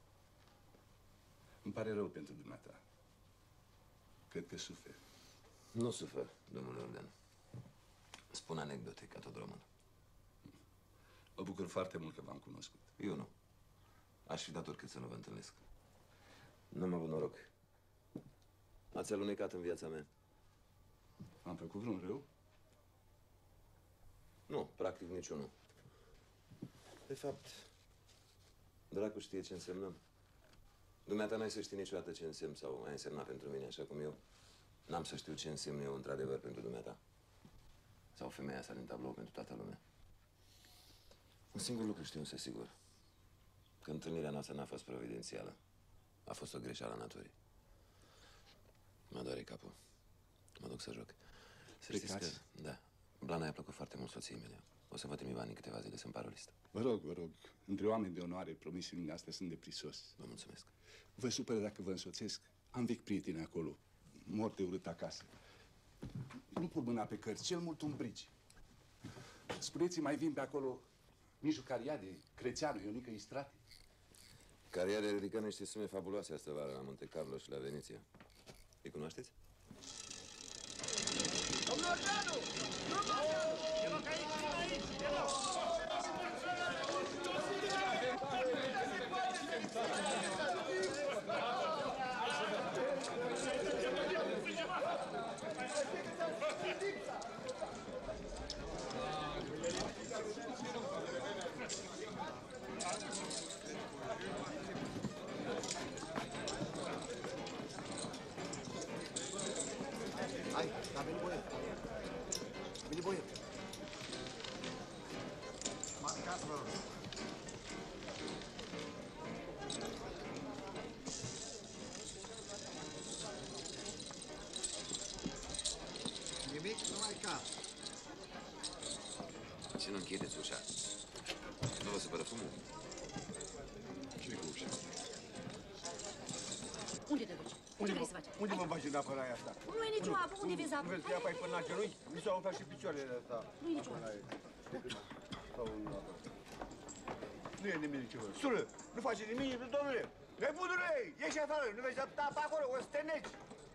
Îmi pare rău pentru dumneata. Cred că sufer. Nu sufer, domnule Ordeanu. Spun anecdote, ca tot român. Mă bucur foarte mult că v-am cunoscut. Eu nu. Aș fi dat oricât să nu vă întâlnesc. N-am avut noroc. Ați alunecat în viața mea. Am făcut vreun rău? Nu, practic niciunul. De fapt, dracu știe ce însemnăm. Dumneata n-ai să știi niciodată ce însemn sau ai însemnat pentru mine, așa cum eu n-am să știu ce însemn eu într-adevăr pentru dumneata. Sau femeia asta din tablou pentru toată lumea. Un singur lucru știu însă sigur. Că întâlnirea noastră n-a fost providențială. A fost o greșeală a naturii. Mă doare capul. Mă duc să joc. Să știți că, da, Blana i-a plăcut foarte mult soției mele. O să vă trimit banii câteva zile să-mi par o listă. Vă rog, vă rog, între oameni de onoare, promisiunile astea sunt de prisos. Vă mulțumesc. Vă supără dacă vă însoțesc? Am vechi prieteni acolo. Mor de urât acasă. Nu pun mâna pe cărți, cel mult un brici. Spuneți-mi, mai vin pe acolo Mișu Cariade, Crețeanu, Ionică Istrate? Cariade ridică niște sume fabuloase astă vară la Monte Carlo și la Veneția. Îi cunoașteți? Domnul Ordeanu! Domnul Ordeanu! E loc aici, vin aici, e loc! Hai, a venit boier. A venit boier. Marcați, vă rog. Nimic, numai cap. Ce nu închideți ușa? Nu vă supără fumul? Ce cu ușa? Unde te duci? Unde, Ce vrei să faci? unde mă bagi în apă la aia asta? Nu e nicio apă. Unde vezi apă? Nu vezi că e apa e până la genunchi? Mi s-au umflat și picioarele astea. Nu e nicio apă. Sau în apă. Nu e nimic ce văd. Sură! Nu face nimic, domnule! Nebunule! Ieși afară! Nu vezi atâta apă acolo? O să te negi!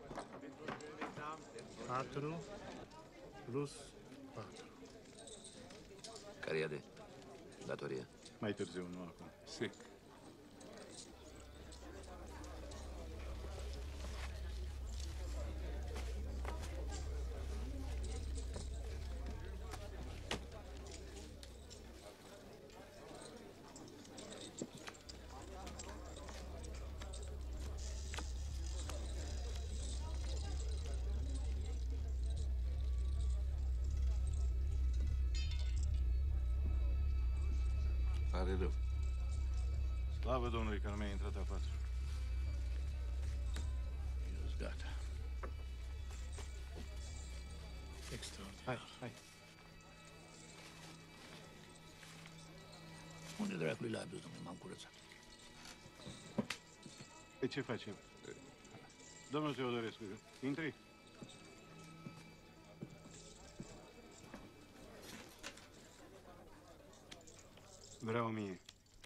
patru plus patru. Cariade, datorie. Mai târziu, nu acum. Sec. pare rău. Slavă Domnului că nu mi-a intrat afață. Eu-s gata. Extraordinar. Hai, hai. Unde dracului l-a adus, domnule? M-am curățat. Pe ce facem? Domnul Teodorescu, intri. Vreau o mie.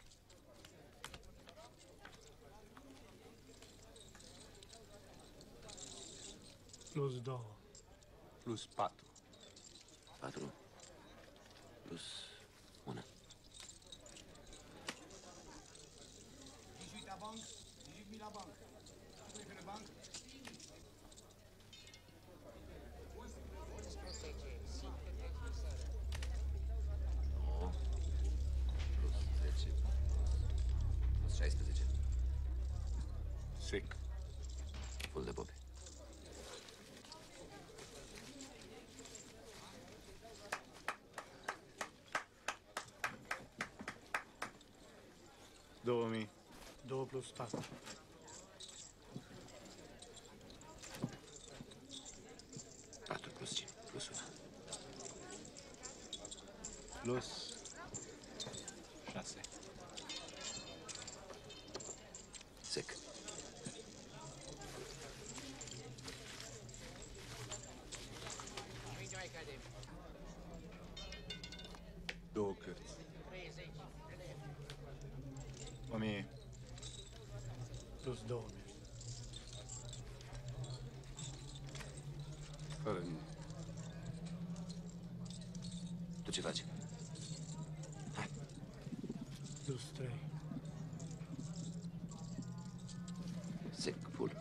Plus două. Plus patru. Patru. Plus una. dix-huit à banque, dix-huit mille à banque. Tu veux faire banque? nouă. Plus zece. Plus șaisprezece. Sec. Full de pope. Două mii. Două plus patru. Patru plus cinci. Plus una. Plus șase. Sec. Două cărți. O mie. Plus două mii. Fără mine. Tu ce faci? Plus trei. Sec, full.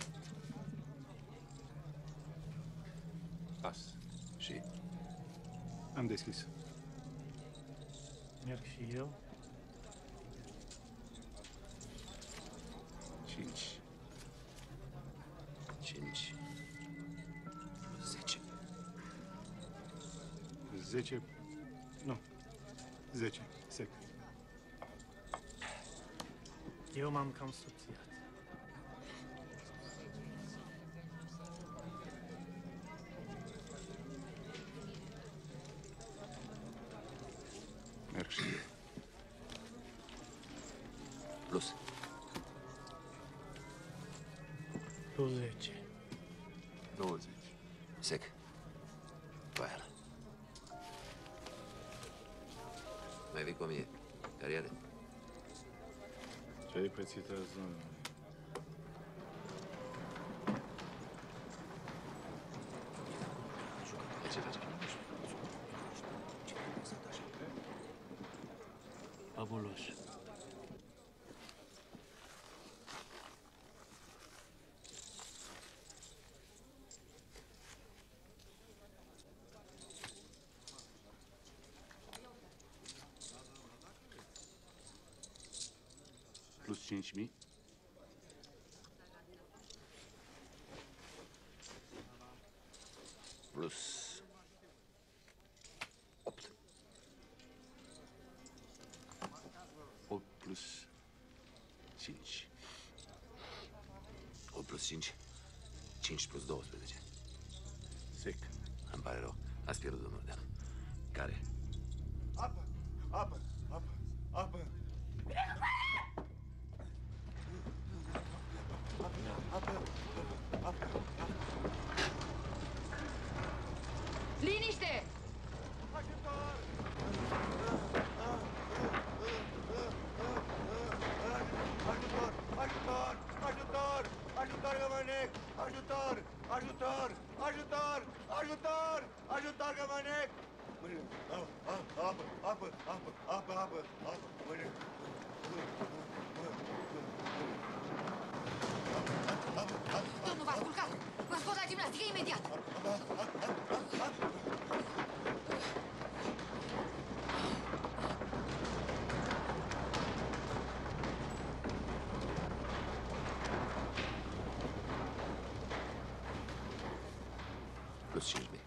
Pas. Și? Am deschis. Merg și eu. Cinci. Cinci. Plus zece. Zece. Nu. Zece. Sec. Eu m-am cam subțiat. Merg și eu. Plus. Plus zece. douăzeci. Sec. Păială. Mai vii cu o mie. Cariere. Ce ai pățit azi, domnule? Ce faci? Fabulos. Plus cinci mii. Plus opt. opt plus cinci. opt plus cinci. cinci plus douăsprezece. Sec. Îmi pare rău. Ați pierdut, domnul Deanu. Care? Apă! Apă! Apă! Apă! Apă! Apă! Liniște! Ajutor! Ajutor! Ajutor! Ajutor! Ajutor, Gămănec! Ajutor! Ajutor! Ajutor! Ajutor! Ajutor, Gămănec! Apă! Apă! Apă! Apă! Apă! Apă! Apă! Gămănec! Domnul v-a culcat! V-a scos la gimnastică imediat! Plus cinci mii.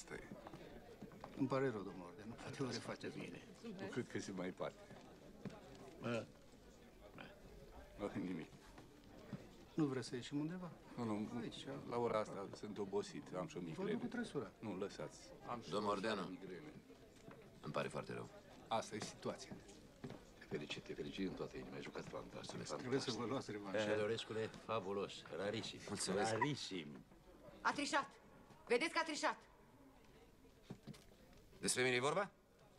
Asta e. Îmi pare rău, domnul Orden, poate o refaceți bine. Nu cred că se mai poate. Bă, Nu, nimic. nu vreți să ieșim undeva? Nu, nu, aici, la ora asta sunt obosit, am și o Vă migrene. duc cu trăsura. Nu, lăsați. Am și Domnul o Ordeanu. migrene. Îmi pare foarte rău. Asta e situația. Te felicit, te felicit în toată inima, ai jucat fantastic. Trebuie să vă luați revanșa. Teodorescule, fabulos, rarisim. Mulțumesc. Rarisim. A trișat. Vedeți că a trișat. Despre mine e vorba?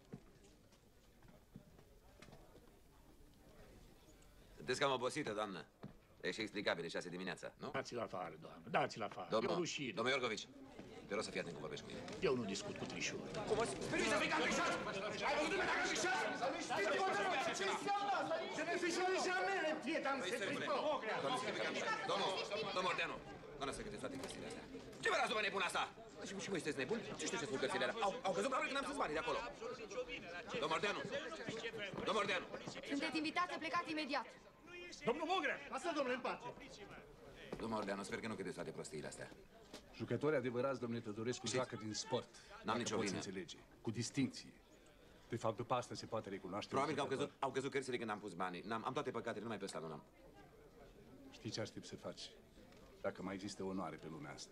Sunteți cam obosită, doamnă. E și explicabil, e șase dimineața, nu? Dați-l afară, doamnă, dați-l afară. Domnul, E o rușine. domnul Iorgovici, te rog să fii atent cum vorbești cu mine. Eu nu discut cu trișuri. Cum o speriți să fii ca trișat? Ai văzut că dacă trișat? Să nu știi, mă rog, ce înseamnă asta? Ce ne fi și jamais, tieta, am se trișat. Domnul, domnul Ordeanu, doamna secretă, toate chestiile astea. Ce vă las după nebun asta? Și, și voi sunteți nebuni? Ce știu ce sunt cărțile alea? Au, au căzut probabil când am sus banii de acolo. Domnul Ordeanu, domnul Ordeanu. Sunteți invitați să plecați imediat. Domnul Mogrea, lasă domnule în pace. Domnul Ordeanu, sper că nu credeți toate prostiile astea. Jucătorii adevărați, domnule Teodorescu, joacă din sport. N-am nicio poți vină. înțelege. Cu distincție. De fapt, după asta se poate recunoaște. Probabil că au căzut, au căzut cărțile când am pus banii. N-am, am toate păcatele, numai pe ăsta nu l-am. Știi ce aștept să faci? Dacă mai există onoare pe lumea asta.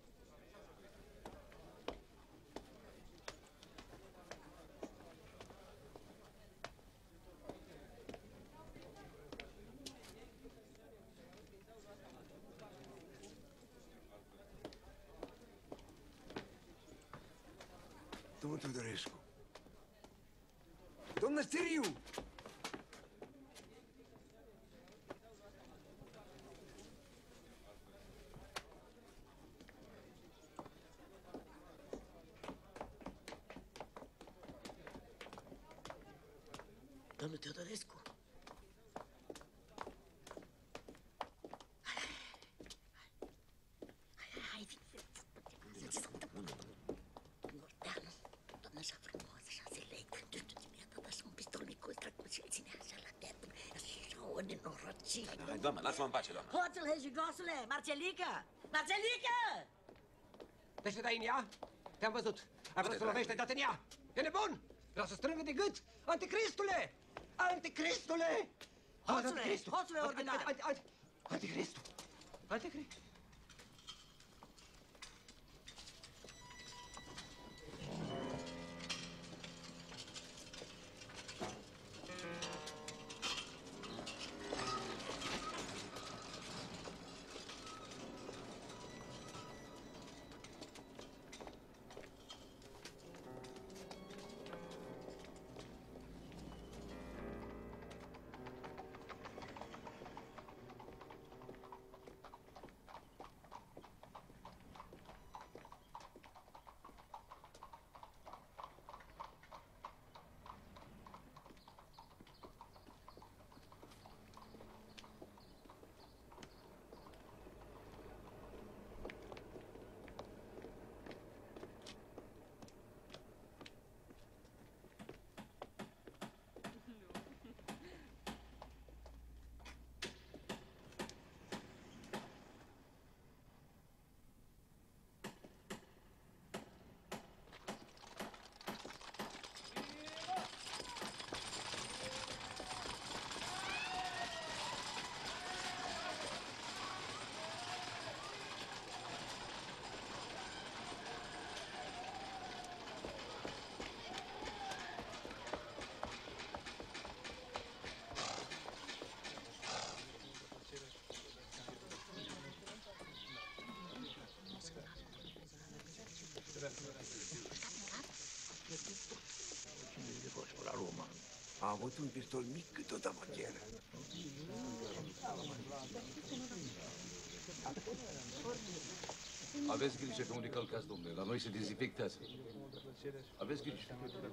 Domnul Teodorescu. Domnul Stiriu! Domnul Teodorescu. Hai, hai, vine. Ce se întâmplă? Nordeanu, doamna așa frumoasă, șase lei. Mi-a dat așa un pistol micuț, drăguț, și îl ținea așa la piept. Așa o nenorocire. Hai, doamnă, lasă-mă în pace, doamnă. Hoțul, hejigosule, Marcelică! Marcelică! Dă-și dai în ea? Te-am văzut. Ai vrut să lovește, dă-te în ea. E nebun? Vreau să strângă de gât. Anticristule! Anticristule! Hoțule, hoțule ordinar! Anticristul! Anticristul! La Roma. A avut un pistol mic cât o tabacheră. Aveți grijă că unde călcați, domnule. La noi se dezinfectează. Aveți grijă.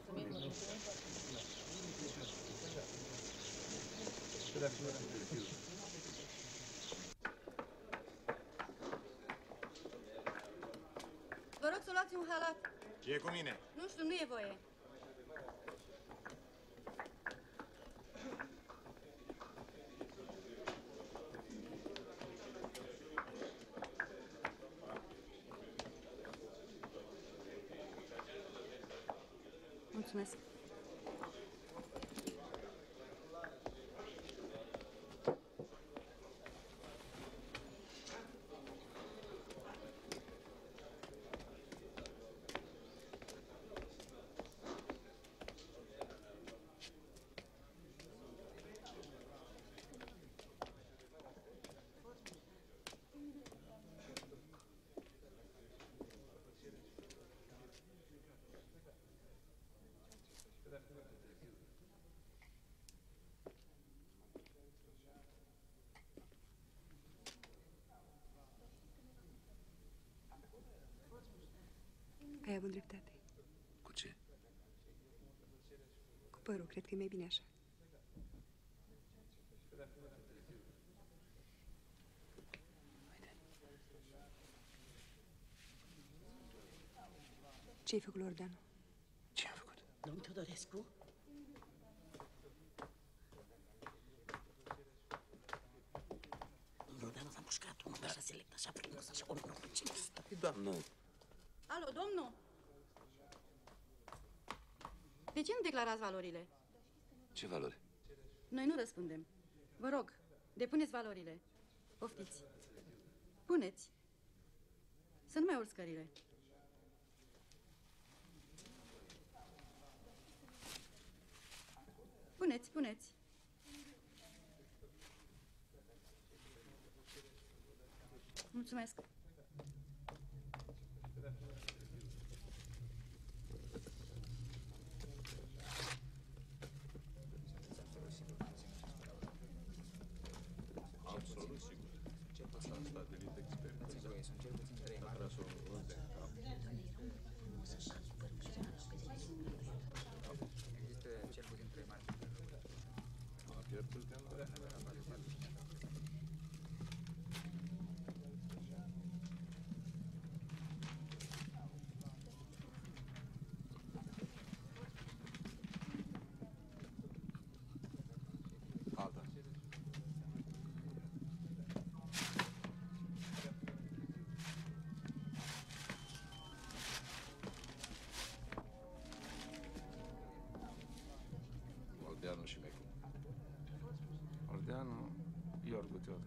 Vă rog să luați un halat. Ce e cu mine? Nu știu, nu e voie. Mulțumesc. Ai avut dreptate. Cu ce? Cu părul, cred că e mai bine așa. Ce-ai făcut, Ordeanu? Ce am făcut? Domnul Teodorescu? Domnul Ordeanu s-a mușcat, unul așa select, așa frumos, așa om norocist. Doamnă, Alo, domnul! De ce nu declarați valorile? ce valori? Noi nu răspundem. Vă rog, depuneți valorile. Poftiți. Puneți. Să nu mai urc scările. Puneți, puneți. Mulțumesc. Absolut sigur. Asta a stabilit experții. Sunt cel puțin trei mari. Există cel puțin trei mari. A pierdut de la... Alta. Ordeanu și Mecu. Ordeanu, Iorgu Teodor.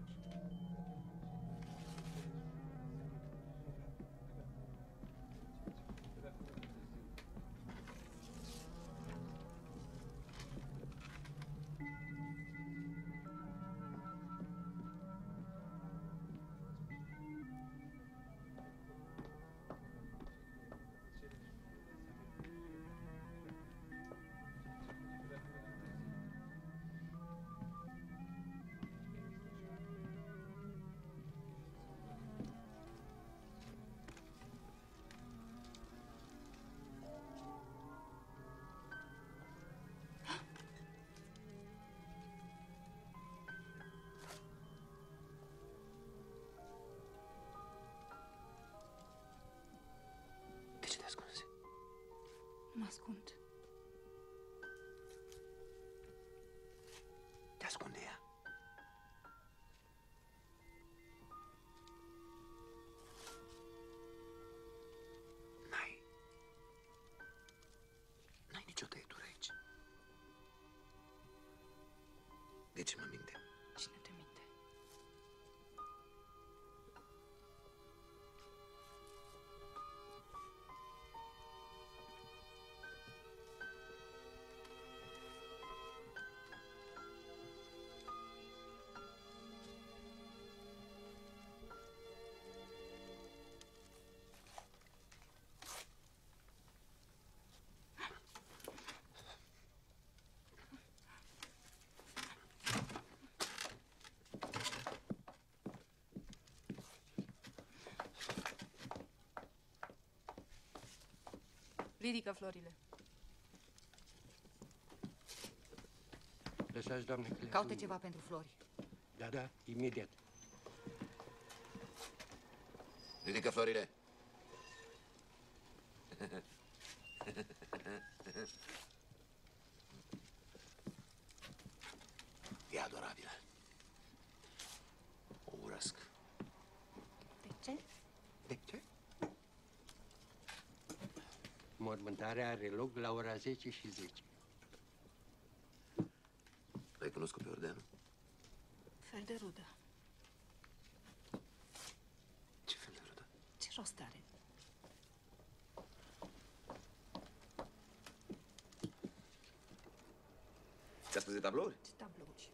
De ce te ascunzi? Nu mă ascund. Te ascunde ea. N-ai... N-ai nicio tăietură aici. De ce mă minte? Cine te minte? Ridică florile. Lăsați, doamne, că le Caute ascund. ceva pentru Flori. Da, da, imediat. Ridică florile. E adorabilă. O urăsc. De ce? De ce? În mod Înmormântarea are loc la ora zece și zece. L-ai cunoscut pe Ordeanu? Fel de rudă. Ce fel de rudă? Ce rost are? Ți-a spus de tablouri? Ce tablouri?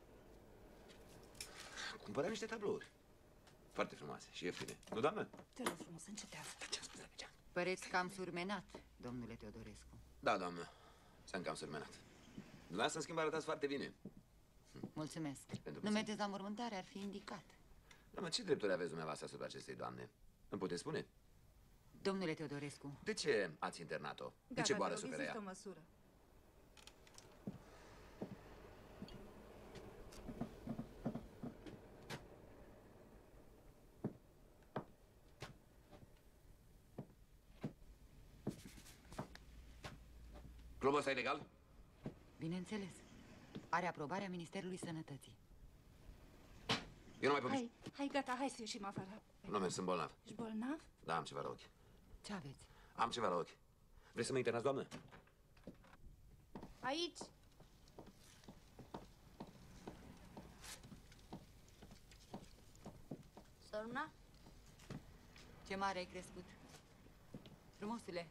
Cumpăra niște tablouri. Foarte frumoase și ieftine. Nu, doamnă? Te rog frumos, încetează. Ce-am spus de pe Păreți cam surmenat, domnule Teodorescu. Da, doamnă. Sunt cam surmenat. Dumneavoastră, în schimb, arătați foarte bine. Mulțumesc. Pentru Nu mergeți la mormântare, ar fi indicat. Doamnă, ce drepturi aveți dumneavoastră asupra acestei doamne? Îmi puteți spune? Domnule Teodorescu. De ce ați internat-o? De Gata, ce boală te rog, suferă există ea? o măsură. Clubul ăsta e legal? Bineînțeles. Are aprobarea Ministerului Sănătății. Eu nu mai pot. Hai, hai, gata, hai să ieșim afară. Nu merg, sunt bolnav. Ești bolnav? Da, am ceva la ochi. Ce aveți? Am ceva la ochi. Vreți să mă internați, doamnă? Aici. Săruna? Ce mare ai crescut. Frumosule.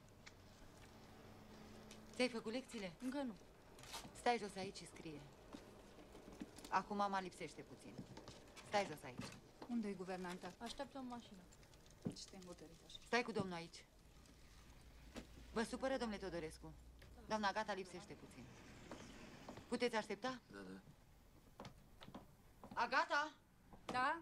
Ți-ai făcut lecțiile? Încă nu. Stai jos aici și scrie. Acum mama lipsește puțin. Stai jos aici. Unde-i guvernanta? Așteaptă în mașină. Ce te îmbutărit așa? Stai cu domnul aici. Vă supără, domnule Teodorescu? Doamna Agata lipsește puțin. Puteți aștepta? Da, da. Agata? Da?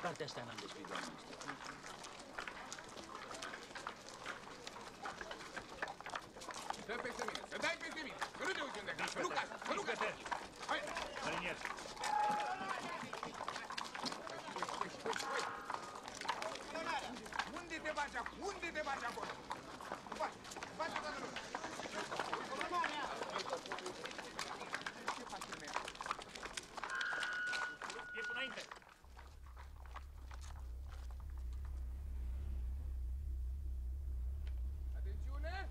partea asta n-am deschis, doamnă. Dă peste mine, să dai peste mine, să nu te uiți unde să nu cazi, să nu cazi. Hai! Mărinier! Unde te bagi acum? Unde te bagi acolo? Faci, faci toată lumea. Ce faci lumea? E până înainte. Atențiune!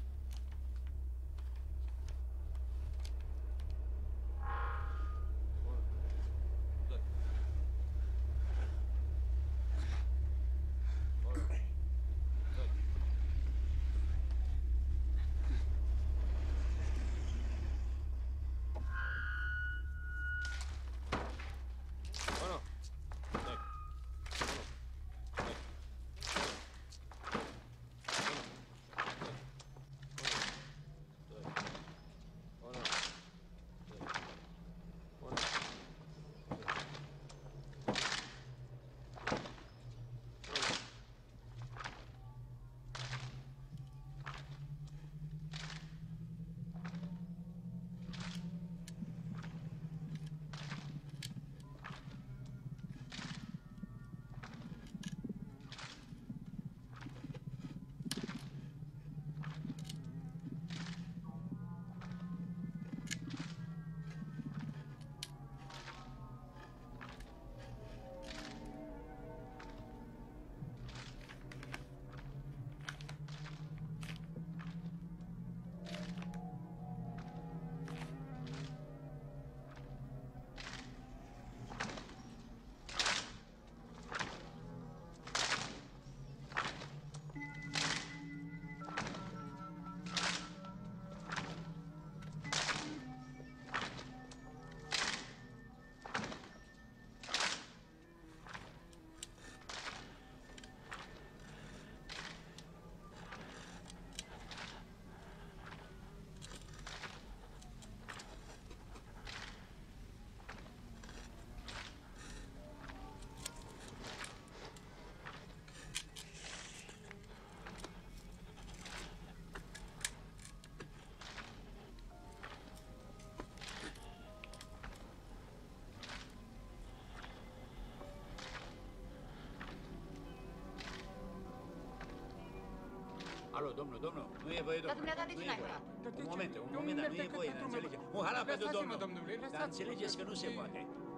Alo, domnul, domnul, nu e voie, domnul. Dar dumneata de ce n-ai voie. furat? Un moment, un moment, dar nu e voie, dar înțelege. Un halat pentru domnul. Dar înțelegeți că nu se poate.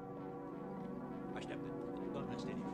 Așteaptă, doamna Stenin.